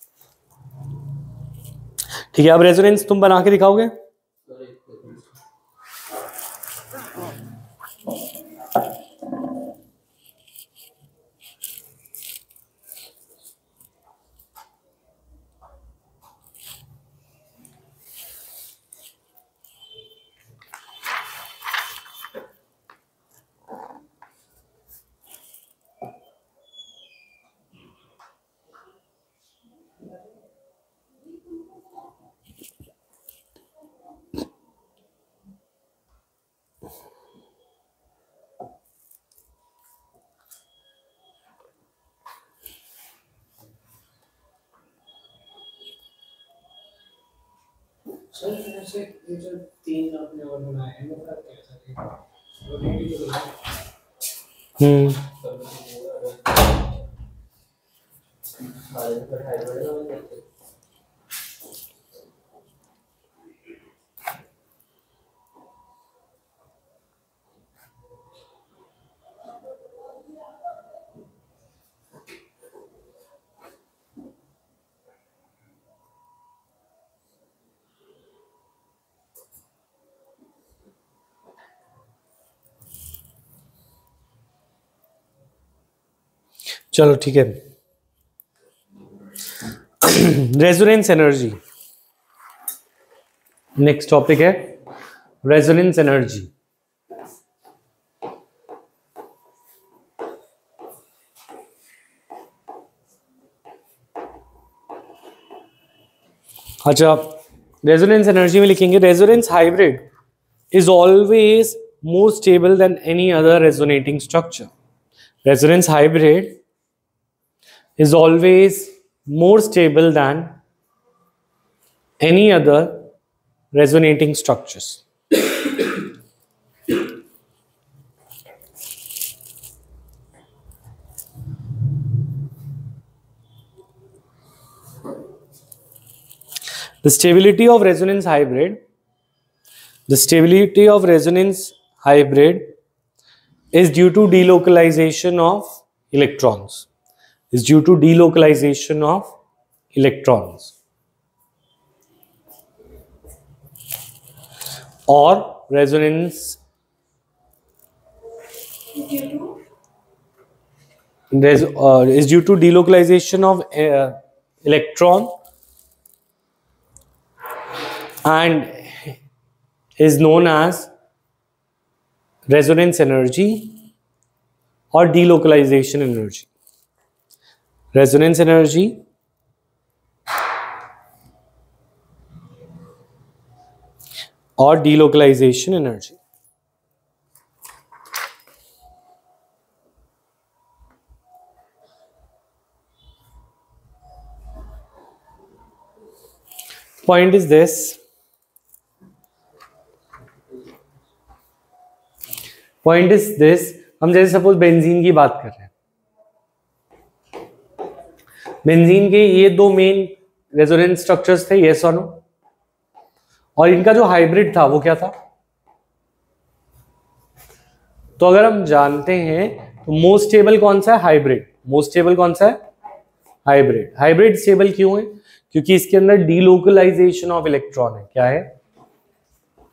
ठीक है। अब रेजोनेंस तुम बना के दिखाओगे? सर ऐसे ये जो तीन आपने और बनाए हैं वो कैसा है रोटेटिंग हो रहा है। हम्म चलो ठीक है। रेजोनेंस एनर्जी नेक्स्ट टॉपिक है, रेजोनेंस एनर्जी। अच्छा, रेजोनेंस एनर्जी में लिखेंगे resonance hybrid is always more stable than any other resonating structure. Resonance hybrid is always more stable than any other resonating structures. The stability of resonance hybrid, the stability of resonance hybrid is due to delocalization of electrons, is due to delocalization of electrons or resonance res, uh, is due to delocalization of uh, electron and is known as resonance energy or delocalization energy. Resonance energy or delocalization energy. Point is this, point is this, हम जैसे suppose benzene की बात कर रहे हैं, benzene के ये दो मेन रेजोनेंस स्ट्रक्चर्स थे, यस और नो, और इनका जो हाइब्रिड था वो क्या था? तो अगर हम जानते हैं तो मोस्ट स्टेबल कौन सा है? हाइब्रिड। मोस्ट स्टेबल कौन सा है? हाइब्रिड। हाइब्रिड स्टेबल क्यों है? क्योंकि इसके अंदर डीलोकलाइजेशन ऑफ इलेक्ट्रॉन है। क्या है?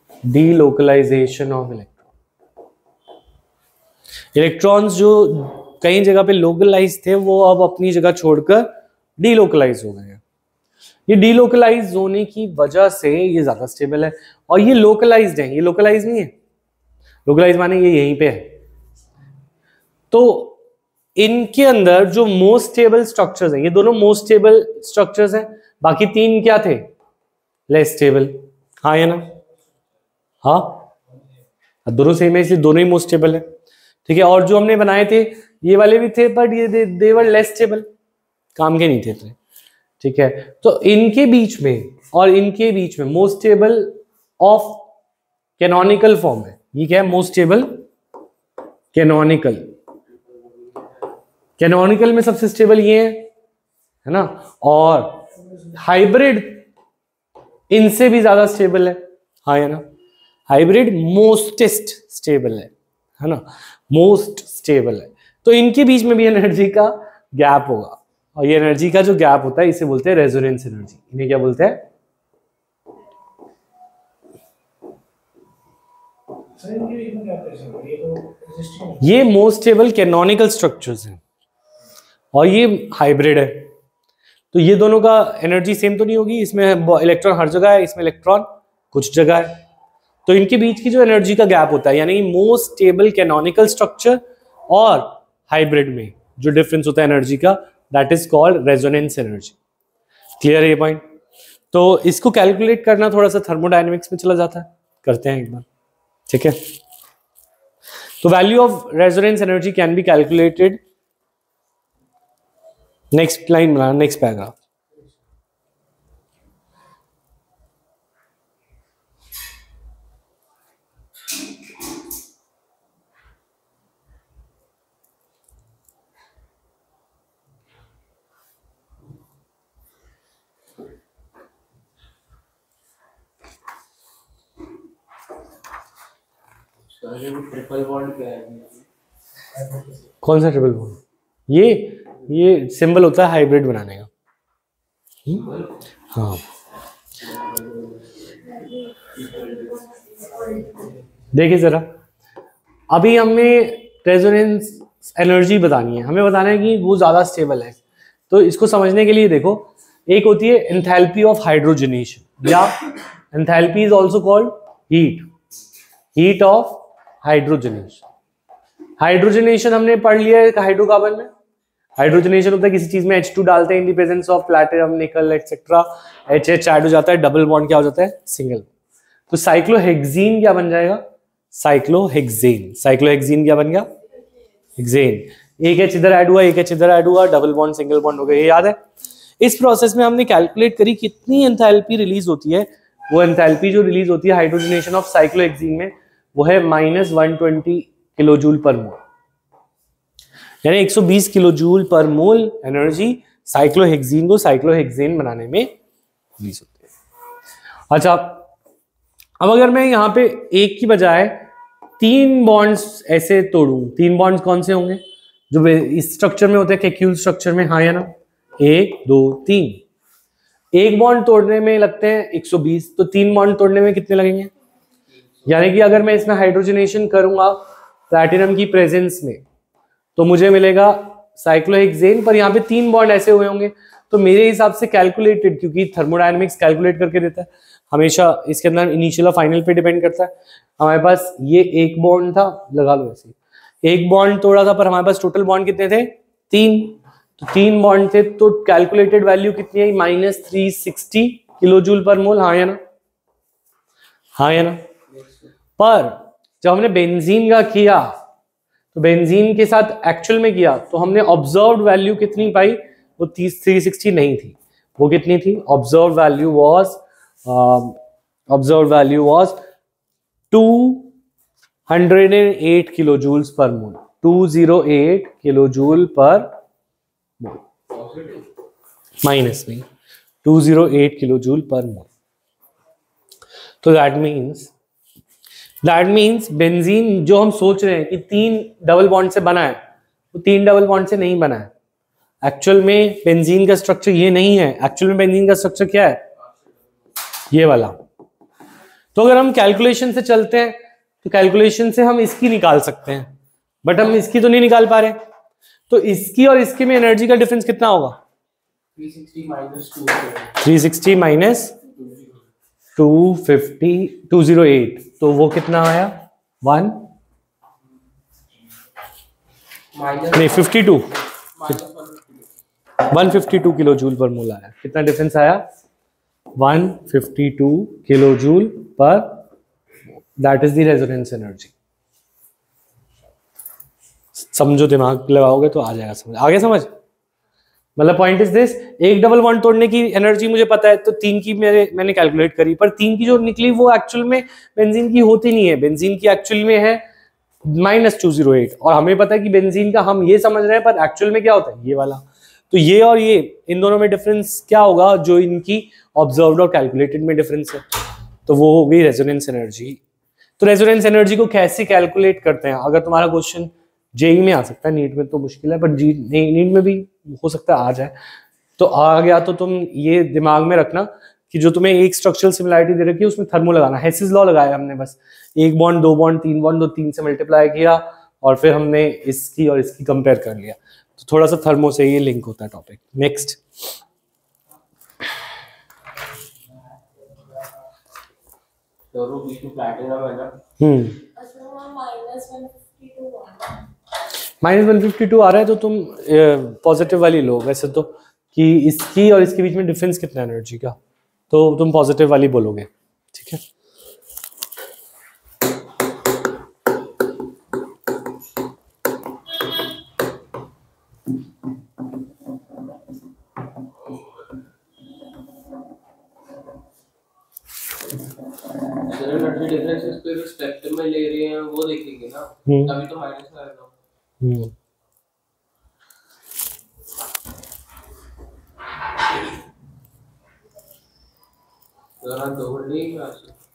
Delocalisation of electron. इलेक्ट्रॉन्स जो कई जगह पे लोकलाइज थे वो अब अपनी जगह छोड़कर डीलोकलाइज हो गए हैं। ये डीलोकलाइज होने की वजह से ये ज्यादा स्टेबल है, और ये लोकलाइज्ड है, ये लोकलाइज नहीं है। लोकलाइज माने ये यहीं पे है। तो इनके अंदर जो मोस्ट स्टेबल स्ट्रक्चर्स हैं, ये दोनों मोस्ट स्टेबल स्ट्रक्चर्स हैं, बाकी तीन क्या थे? Less stable. हाँ या ना? हाँ, दोनों सेम है इसलिए दोनों ही मोस्ट स्टेबल है। ठीक है, और जो हमने बनाए थे ये वाले भी थे, बट ये दे वर लेस स्टेबल, काम के नहीं थे इतने। ठीक है, तो इनके बीच में और इनके बीच में most stable of canonical form है। ये क्या है? Most stable canonical. कैनोनिकल में सबसे स्टेबल ये है, है ना? और हाइब्रिड इनसे भी ज्यादा स्टेबल है। हाँ या ना? हाइब्रिड मोस्टेस्ट स्टेबल है, है ना? मोस्ट स्टेबल है। तो इनके बीच में भी एनर्जी का गैप होगा, और ये एनर्जी का जो गैप होता है इसे बोलते हैं रेजोनेंस एनर्जी। इन्हें क्या बोलते हैं? ये मोस्ट स्टेबल कैनोनिकल स्ट्रक्चर्स हैं और ये हाइब्रिड है। तो ये दोनों का एनर्जी सेम तो नहीं होगी, इसमें इलेक्ट्रॉन हर जगह है, इसमें इलेक्ट्रॉन कुछ जगह है। तो इनके बीच की जो एनर्जी का गैप होता है, यानी मोस्ट स्टेबल कैनोनिकल स्ट्रक्चर और हाइब्रिड में जो डिफरेंस होता है एनर्जी का, that is called resonance energy. Clear है ये पॉइंट? तो इसको कैलकुलेट करना थोड़ा सा थर्मोडायनेमिक्स में चला जाता है, करते हैं एक बार। ठीक है, तो value of resonance energy can be calculated. Next line बनाना, नेक्स्ट पैराग्राफ। ट्रिपल बॉन्ड क्या है? कौन सा ट्रिपल बॉन्ड? ये ये सिंबल होता है हाइब्रिड बनाने का। हुँ? हाँ, देखिए जरा, अभी हमने रेजोनेंस एनर्जी बतानी है, हमें बताना है कि वो ज्यादा स्टेबल है। तो इसको समझने के लिए देखो, एक होती है एंथैल्पी ऑफ हाइड्रोजनेशन, या enthalpy is also called heat, heat of hydrogenation. Hydrogenation हमने पढ़ लिया है हाइड्रोकार्बन में। हाइड्रोजनेशन होता है किसी चीज में एच टू डालते हैं in the presence of platinum, nickel etcetera, H H add हो जाता है, डबल बॉन्ड क्या हो जाता है? सिंगल। तो साइक्लोहेक्सीन क्या बन जाएगा? साइक्लोहेक्सेन। साइक्लोहेक्सीन क्या बन गया? हेक्सेन। एक एच इधर ऐड हुआ, एक एच इधर ऐड हुआ, डबल बॉन्ड सिंगल बॉन्ड हो गया। ये याद है? इस प्रोसेस में हमने कैलकुलेट करी कितनी एंथैल्पी रिलीज होती है। वो एंथैल्पी जो रिलीज होती है हाइड्रोजनेशन ऑफ साइक्लोहेक्सीन में, वो है minus one twenty kilo joule per mole, यानी एक सौ बीस kilo joule per mole energy cyclohexene को साइक्लोहेक्सेन बनाने में रिलीज होती है। अच्छा, अब अगर मैं यहाँ पे एक की बजाय तीन बॉन्ड्स ऐसे तोड़ूं, तीन बॉन्ड्स कौन से होंगे जो इस स्ट्रक्चर में होते हैं, कैक्यूल स्ट्रक्चर में? हाँ या ना? एक, दो, तीन। एक बॉन्ड तोड़ने में लगते हैं एक सौ बीस, तो तीन बॉन्ड तोड़ने में कितने लगेंगे? यानी कि अगर मैं इसमें हाइड्रोजनेशन करूंगा प्लैटिनम की प्रेजेंस में, तो मुझे मिलेगा साइक्लोहेक्सेन, पर यहाँ पे तीन बॉन्ड ऐसे हुए होंगे। तो मेरे हिसाब से कैलकुलेटेड, क्योंकि थर्मोडायनेमिक्स कैलकुलेट करके देता है हमेशा, इसके अंदर इनिशियल और फाइनल पे डिपेंड करता है। हमारे पास ये एक बॉन्ड था, लगा लो ऐसे, एक बॉन्ड तोड़ा था, पर हमारे पास टोटल बॉन्ड कितने थे? तीन। तो तीन बॉन्ड थे, तो कैलकुलेटेड वैल्यू कितनी है? Minus three sixty kilo joule per mole. हाँ या ना? हाँ या ना? पर जब हमने बेंजीन का किया, तो बेंजीन के साथ एक्चुअल में किया, तो हमने ऑब्जर्व्ड वैल्यू कितनी पाई? वो थ्री सिक्सटी नहीं थी, वो कितनी थी? Observed value was observed value was two hundred eight kilojoules per mole, two zero eight kilo joule per mole, minus में two zero eight kilo joule per mole. तो that means that means benzene जो हम सोच रहे हैं कि तीन double bond से बना है, वो तीन डबल बॉन्ड से नहीं बना है। एक्चुअल में बेंजीन का स्ट्रक्चर ये नहीं है। एक्चुअल में बेंजीन का स्ट्रक्चर क्या है? ये वाला। तो अगर हम कैलकुलेशन से चलते हैं, तो कैलकुलेशन से हम इसकी निकाल सकते हैं, बट हम इसकी तो नहीं निकाल पा रहे। तो इसकी और इसकी में एनर्जी का डिफरेंस कितना होगा? Three sixty minus two three sixty minus two fifty two zero eight, तो वो कितना आया? वन माइनस नहीं fifty two minus one fifty two kilo joule per mole आया। कितना डिफरेंस आया? One fifty two kilo joule per, that is the resonance energy. समझो, दिमाग लगाओगे तो आ जाएगा समझ। आगे समझ, मतलब पॉइंट इज दिस, एक डबल बॉन्ड तोड़ने की एनर्जी मुझे पता है, तो तीन की मेरे मैंने कैलकुलेट करी, पर तीन की जो निकली वो एक्चुअल में बेंजीन की होती नहीं है। बेंजीन की एक्चुअल में है माइनस टू जीरो एट, और हमें पता है कि बेंजीन का हम ये समझ रहे हैं, पर एक्चुअल में क्या होता है ये वाला। तो ये और ये, इन दोनों में डिफरेंस क्या होगा? जो इनकी ऑब्जर्व्ड और कैलकुलेटेड में डिफरेंस है, तो वो हो गई रेजोनेंस एनर्जी। तो रेजोनेंस एनर्जी को कैसे कैलकुलेट करते हैं? अगर तुम्हारा क्वेश्चन जेई में आ सकता है, नीट में तो मुश्किल है, पर जी नीट में भी हो सकता है आ जाए। तो आ गया तो तुम ये दिमाग में रखना कि जो तुम्हें एक स्ट्रक्चरल सिमिलरिटी दे रखी है उसमें थर्मो लगाना। हेसिस लॉ लगाया हमने, बस एक बॉन्ड, दो बॉन्ड, तीन बॉन्ड, दो तीन से मल्टीप्लाई किया और फिर हमने इसकी और इसकी कंपेयर कर लिया। तो थोड़ा सा थर्मो से ये लिंक होता है टॉपिक। नेक्स्ट, दोनों बीच में प्लैटिनम है ना। हम्म minus one fifty two minus one fifty two आ रहा है, तो तुम पॉजिटिव वाली लो वैसे तो, कि इसकी और इसके बीच में डिफरेंस कितना एनर्जी का, तो तुम पॉजिटिव वाली बोलोगे, ठीक है। एनर्जी डिफरेंस इसके रिस्पेक्ट में ले रहे हैं वो देखेंगे ना, तभी तो माइनस आएगा। हम्म जरा दो नहीं आ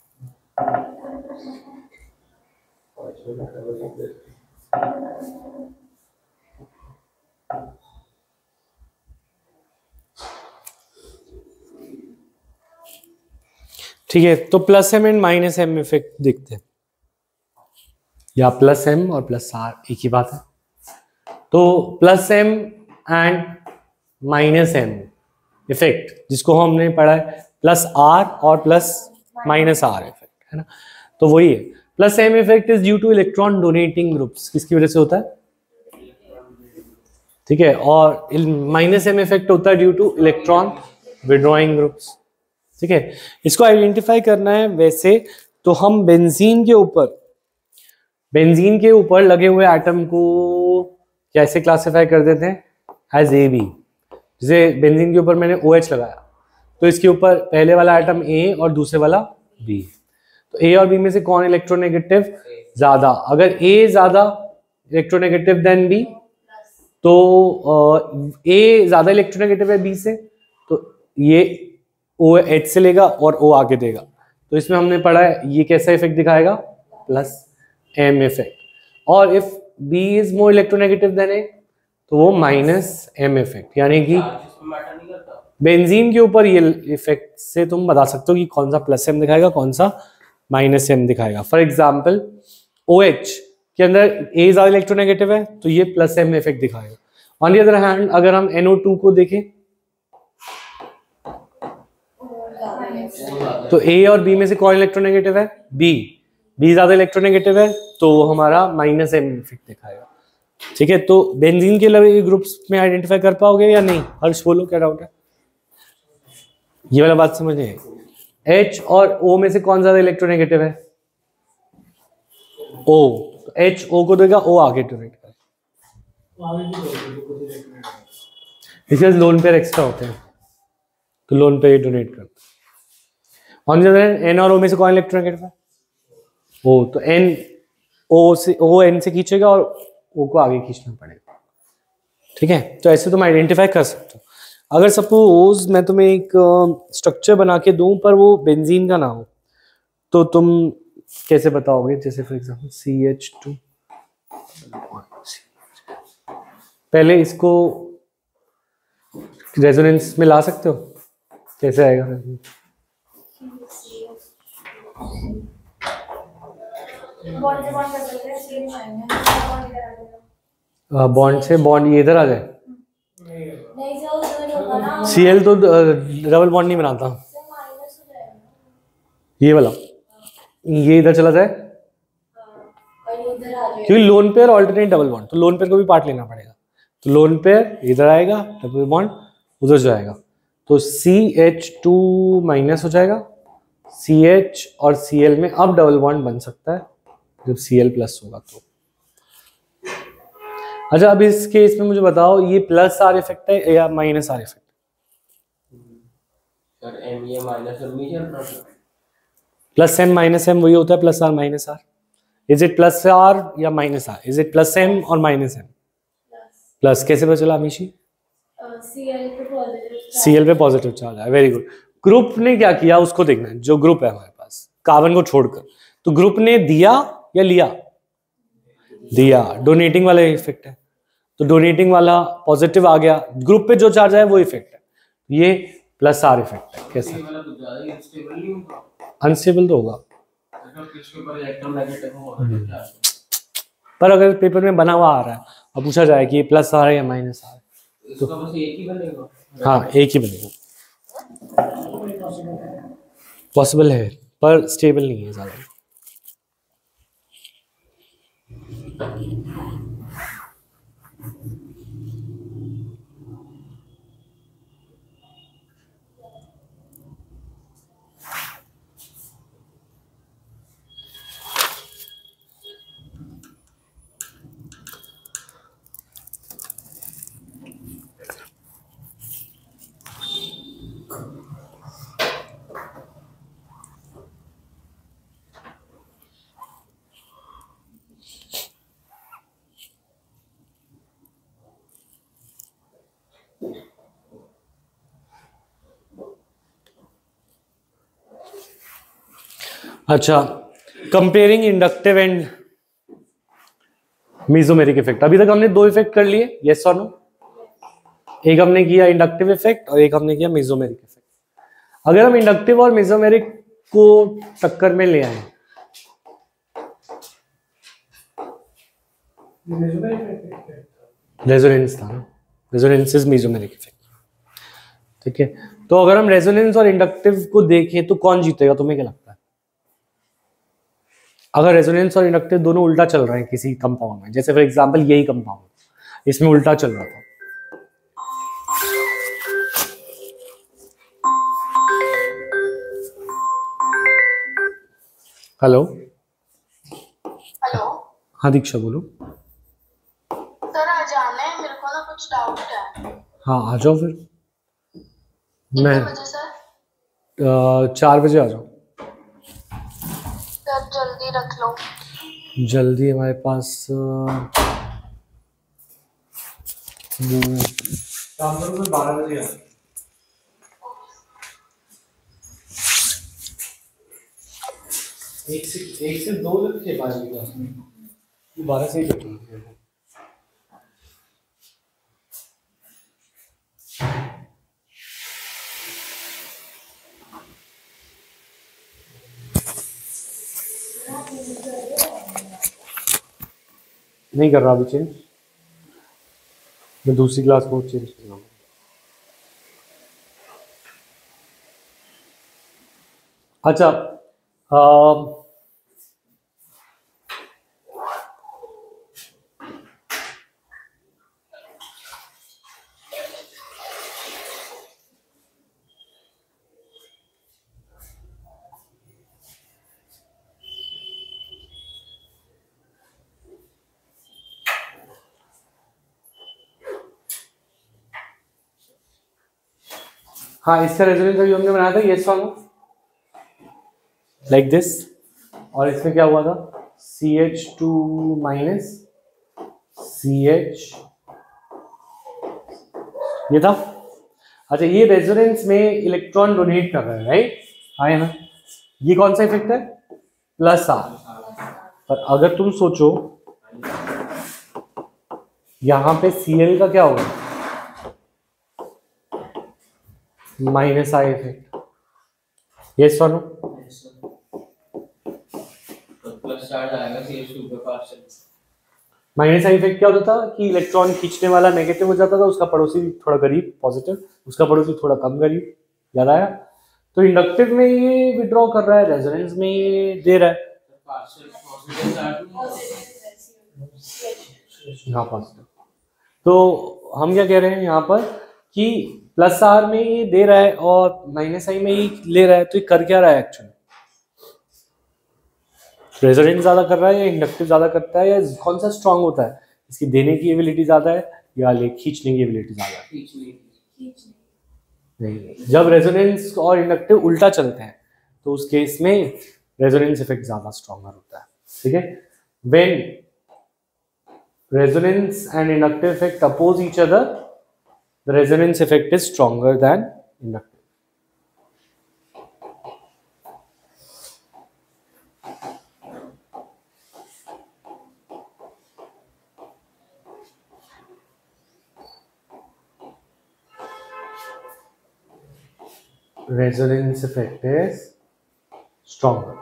ठीक है। तो plus M and minus M effect देखते हैं, या प्लस एम और प्लस आर एक ही बात है। तो plus M and minus M effect, जिसको हमने पढ़ा है प्लस आर और प्लस माइनस आर इफेक्ट, है ना। तो वही है, plus M effect is due to electron donating groups. किसकी वजह से होता है? ठीक है। और माइनस एम इफेक्ट होता है due to electron withdrawing groups. ठीक है, इसको आइडेंटिफाई करना है। वैसे तो हम बेंजीन के ऊपर बेंजीन के ऊपर लगे हुए एटम को कैसे क्लासिफाई कर देते हैं? As A B. जैसे बेंजीन के ऊपर मैंने ओ एच लगाया, तो इसके ऊपर पहले वाला एटम ए और दूसरे वाला बी। तो ए और बी में से कौन इलेक्ट्रोनेगेटिव ज्यादा? अगर ए ज्यादा इलेक्ट्रोनेगेटिव देन बी, तो ए ज्यादा इलेक्ट्रोनेगेटिव है बी से, तो ये ओ एच से लेगा और ओ आगे देगा। तो इसमें हमने पढ़ा है ये कैसा इफेक्ट दिखाएगा? Plus M effect. और if B is more electronegative than A, तो वो माइनस एम इफेक्ट। यानी कि मैटर नहीं करता। बेंजीन के ऊपर ये इफेक्ट से तुम बता सकते हो कि कौन सा प्लस एम दिखाएगा, कौन सा माइनस एम दिखाएगा। फॉर एग्जाम्पल ओ एच के अंदर ए ज्यादा इलेक्ट्रोनेगेटिव है, तो ये प्लस एम इफेक्ट दिखाएगा। ऑन द अदर हैंड अगर हम एन ओ टू को देखें, तो ए और बी में से कौन इलेक्ट्रोनेगेटिव है? बी। बी ज्यादा इलेक्ट्रोनेगेटिव है, तो हमारा माइनस एम इफेक्ट दिखाएगा। ठीक है, तो बेंजीन के लगे ग्रुप्स में आइडेंटिफाई कर पाओगे या नहीं? हर्ष बोलो, क्या डाउट है? ये वाला बात समझिए। एच और ओ में से कौन ज्यादा इलेक्ट्रोनेगेटिव है? ओ। तो एच ओ को देगा, ओ आगे डोनेट करेगा। इसके लोन पेयर एक्स्ट्रा होते हैं, तो लोन पेयर डोनेट करते हैं। On the other hand N और ओ में से कौन इलेक्ट्रोनेगेटिव है? ओ। तो एन ओ से ओ एन से खींचेगा और ओ को आगे खींचना पड़ेगा। ठीक है, तो ऐसे तुम आइडेंटिफाई कर सकते हो। अगर सपोज मैं तुम्हें एक स्ट्रक्चर बना के दूं पर वो बेंजीन का ना हो, तो तुम कैसे बताओगे? जैसे for example C H two, पहले इसको रेजोनेंस में ला सकते हो? कैसे आएगा? बॉन्ड से बॉन्ड कर सकते हैं, सी माइनस बॉन्ड करा देगा। बॉन्ड से बॉन्ड ये इधर आ जाए। नहीं है। नहीं सर उधर होगा ना। सी एल तो डबल बॉन्ड नहीं बनाता, सर माइनस हो जाएगा ना। ये वाला ये इधर चला जाए, और ये उधर आ जाएगा। क्योंकि lone pair alternate double bond, तो लोन पेयर को भी पार्ट लेना पड़ेगा। तो लोन पेयर इधर आएगा, डबल बॉन्ड उधर जाएगा, तो सी एच टू माइनस हो जाएगा। सी एच और सी एल में अब डबल बॉन्ड बन सकता है जब सी एल प्लस होगा तो। अच्छा अब इस केस में मुझे बताओ ये प्लस आर इफेक्ट है या minus R effect? Sir M ये माइनस एम ही चल रहा है। प्लस एम माइनस एम वही होता है, plus R minus R. Is it plus R या minus R? Is it plus M और माइनस एम? प्लस कैसे पता चला अमीशी? सीएल पे पॉजिटिव सीएल पे पॉजिटिव चार्ज है, वेरी गुड। ग्रुप ने क्या किया उसको देखना है, जो ग्रुप है हमारे पास कार्बन को छोड़कर, तो ग्रुप ने दिया या लिया? दिया, डोनेटिंग वाला इफेक्ट है, तो डोनेटिंग वाला पॉजिटिव आ गया, ग्रुप पे जो चार्ज है वो इफेक्ट है, ये प्लस आर इफेक्ट है। कैसा? ये वाला कुछ ज्यादा ही अनस्टेबल नहीं होगा। अनस्टेबल तो होगा, अगर किसके ऊपर इलेक्ट्रोनेगेटिव हो तो क्या? पर अगर पेपर में बना हुआ आ रहा है और पूछा जाए कि ये प्लस आर है या माइनस आर है, इसका बस एक ही बनेगा। हाँ एक ही बनेगा। पॉसिबल है पर स्टेबल नहीं है ज्यादा। अच्छा, comparing inductive and mesomeric effect. अभी तक हमने दो इफेक्ट कर लिए, यस और नो? एक हमने किया इंडक्टिव इफेक्ट और एक हमने किया मेसोमेरिक इफेक्ट। अगर हम इंडक्टिव और मेसोमेरिक को टक्कर में ले आए, रेजोनेंस था ना, रेजोनेंस इज मेसोमेरिक इफेक्ट, ठीक है। तो अगर हम रेजोनेंस और इंडक्टिव को देखें तो कौन जीतेगा, तुम्हें क्या लगता है? अगर रेजोनेंस और इंडक्टिव दोनों उल्टा चल रहे हैं किसी कंपाउंड में, जैसे फॉर एग्जांपल यही कंपाउंड, इसमें उल्टा चल रहा था, हेलो हेलो हाँ दीक्षा बोलो। सर आ जाना है, मेरे को ना कुछ डाउट है। हाँ आ जाओ फिर, मैं कितने बजे सर? अ, चार बजे आ जाओ। सर जल्दी रख लो। जल्दी हमारे पास शाम को बारह बजे आ। एक से एक से दो तक थे बारह की क्लास में, बारह से ही बैठे। नहीं कर रहा अभी चेंज, मैं दूसरी क्लास को चेंज कर रहा हूँ। अच्छा आ, हाँ इसका रेजोनेंस अभी हमने बनाया था ये सॉन्ग लाइक दिस, और इसमें क्या हुआ था, C H two minus C H, ये था। अच्छा ये रेजोनेंस में इलेक्ट्रॉन डोनेट कर रहा है, राइट? हाँ है ना, ये कौन सा इफेक्ट है? Plus R. पर अगर तुम सोचो यहां पे सी एल का क्या होगा, माइनस आई इफेक्ट, यस और नो? प्लस चार्ज आएगा सी एच टू पे पार्शियल। माइनस आई इफेक्ट क्या होता था कि इलेक्ट्रॉन खींचने वाला नेगेटिव हो जाता था, उसका पड़ोसी थोड़ा करीब पॉजिटिव, उसका पड़ोसी थोड़ा कम करीब। याद आया? तो इंडक्टिव में ये विड्रॉ कर रहा है, रेजोनेंस में ये दे रहा है। पार्शियल पॉजिटिव चार्ज हाँ पॉजिटिव। तो हम क्या कह रहे हैं यहाँ पर कि प्लस आर में ये दे रहा है और माइनस आई में ये ले रहा है, तो ये कर क्या रहा है एक्चुअली? रेजोनेंस ज्यादा कर रहा है या इंडक्टिव ज्यादा करता है, या कौन सा स्ट्रांग होता है? इसकी देने की एबिलिटी ज्यादा है या ले खींचने की एबिलिटी ज्यादा है? नहीं, जब रेजोनेंस और इंडक्टिव उल्टा चलते हैं तो उस केस में रेजोनेंस इफेक्ट ज्यादा स्ट्रॉन्गर होता है। ठीक है, when resonance and inductive effect oppose each other, the resonance effect is stronger than inductive. Resonance effect is stronger.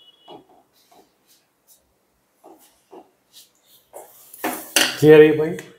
Clear है भाई?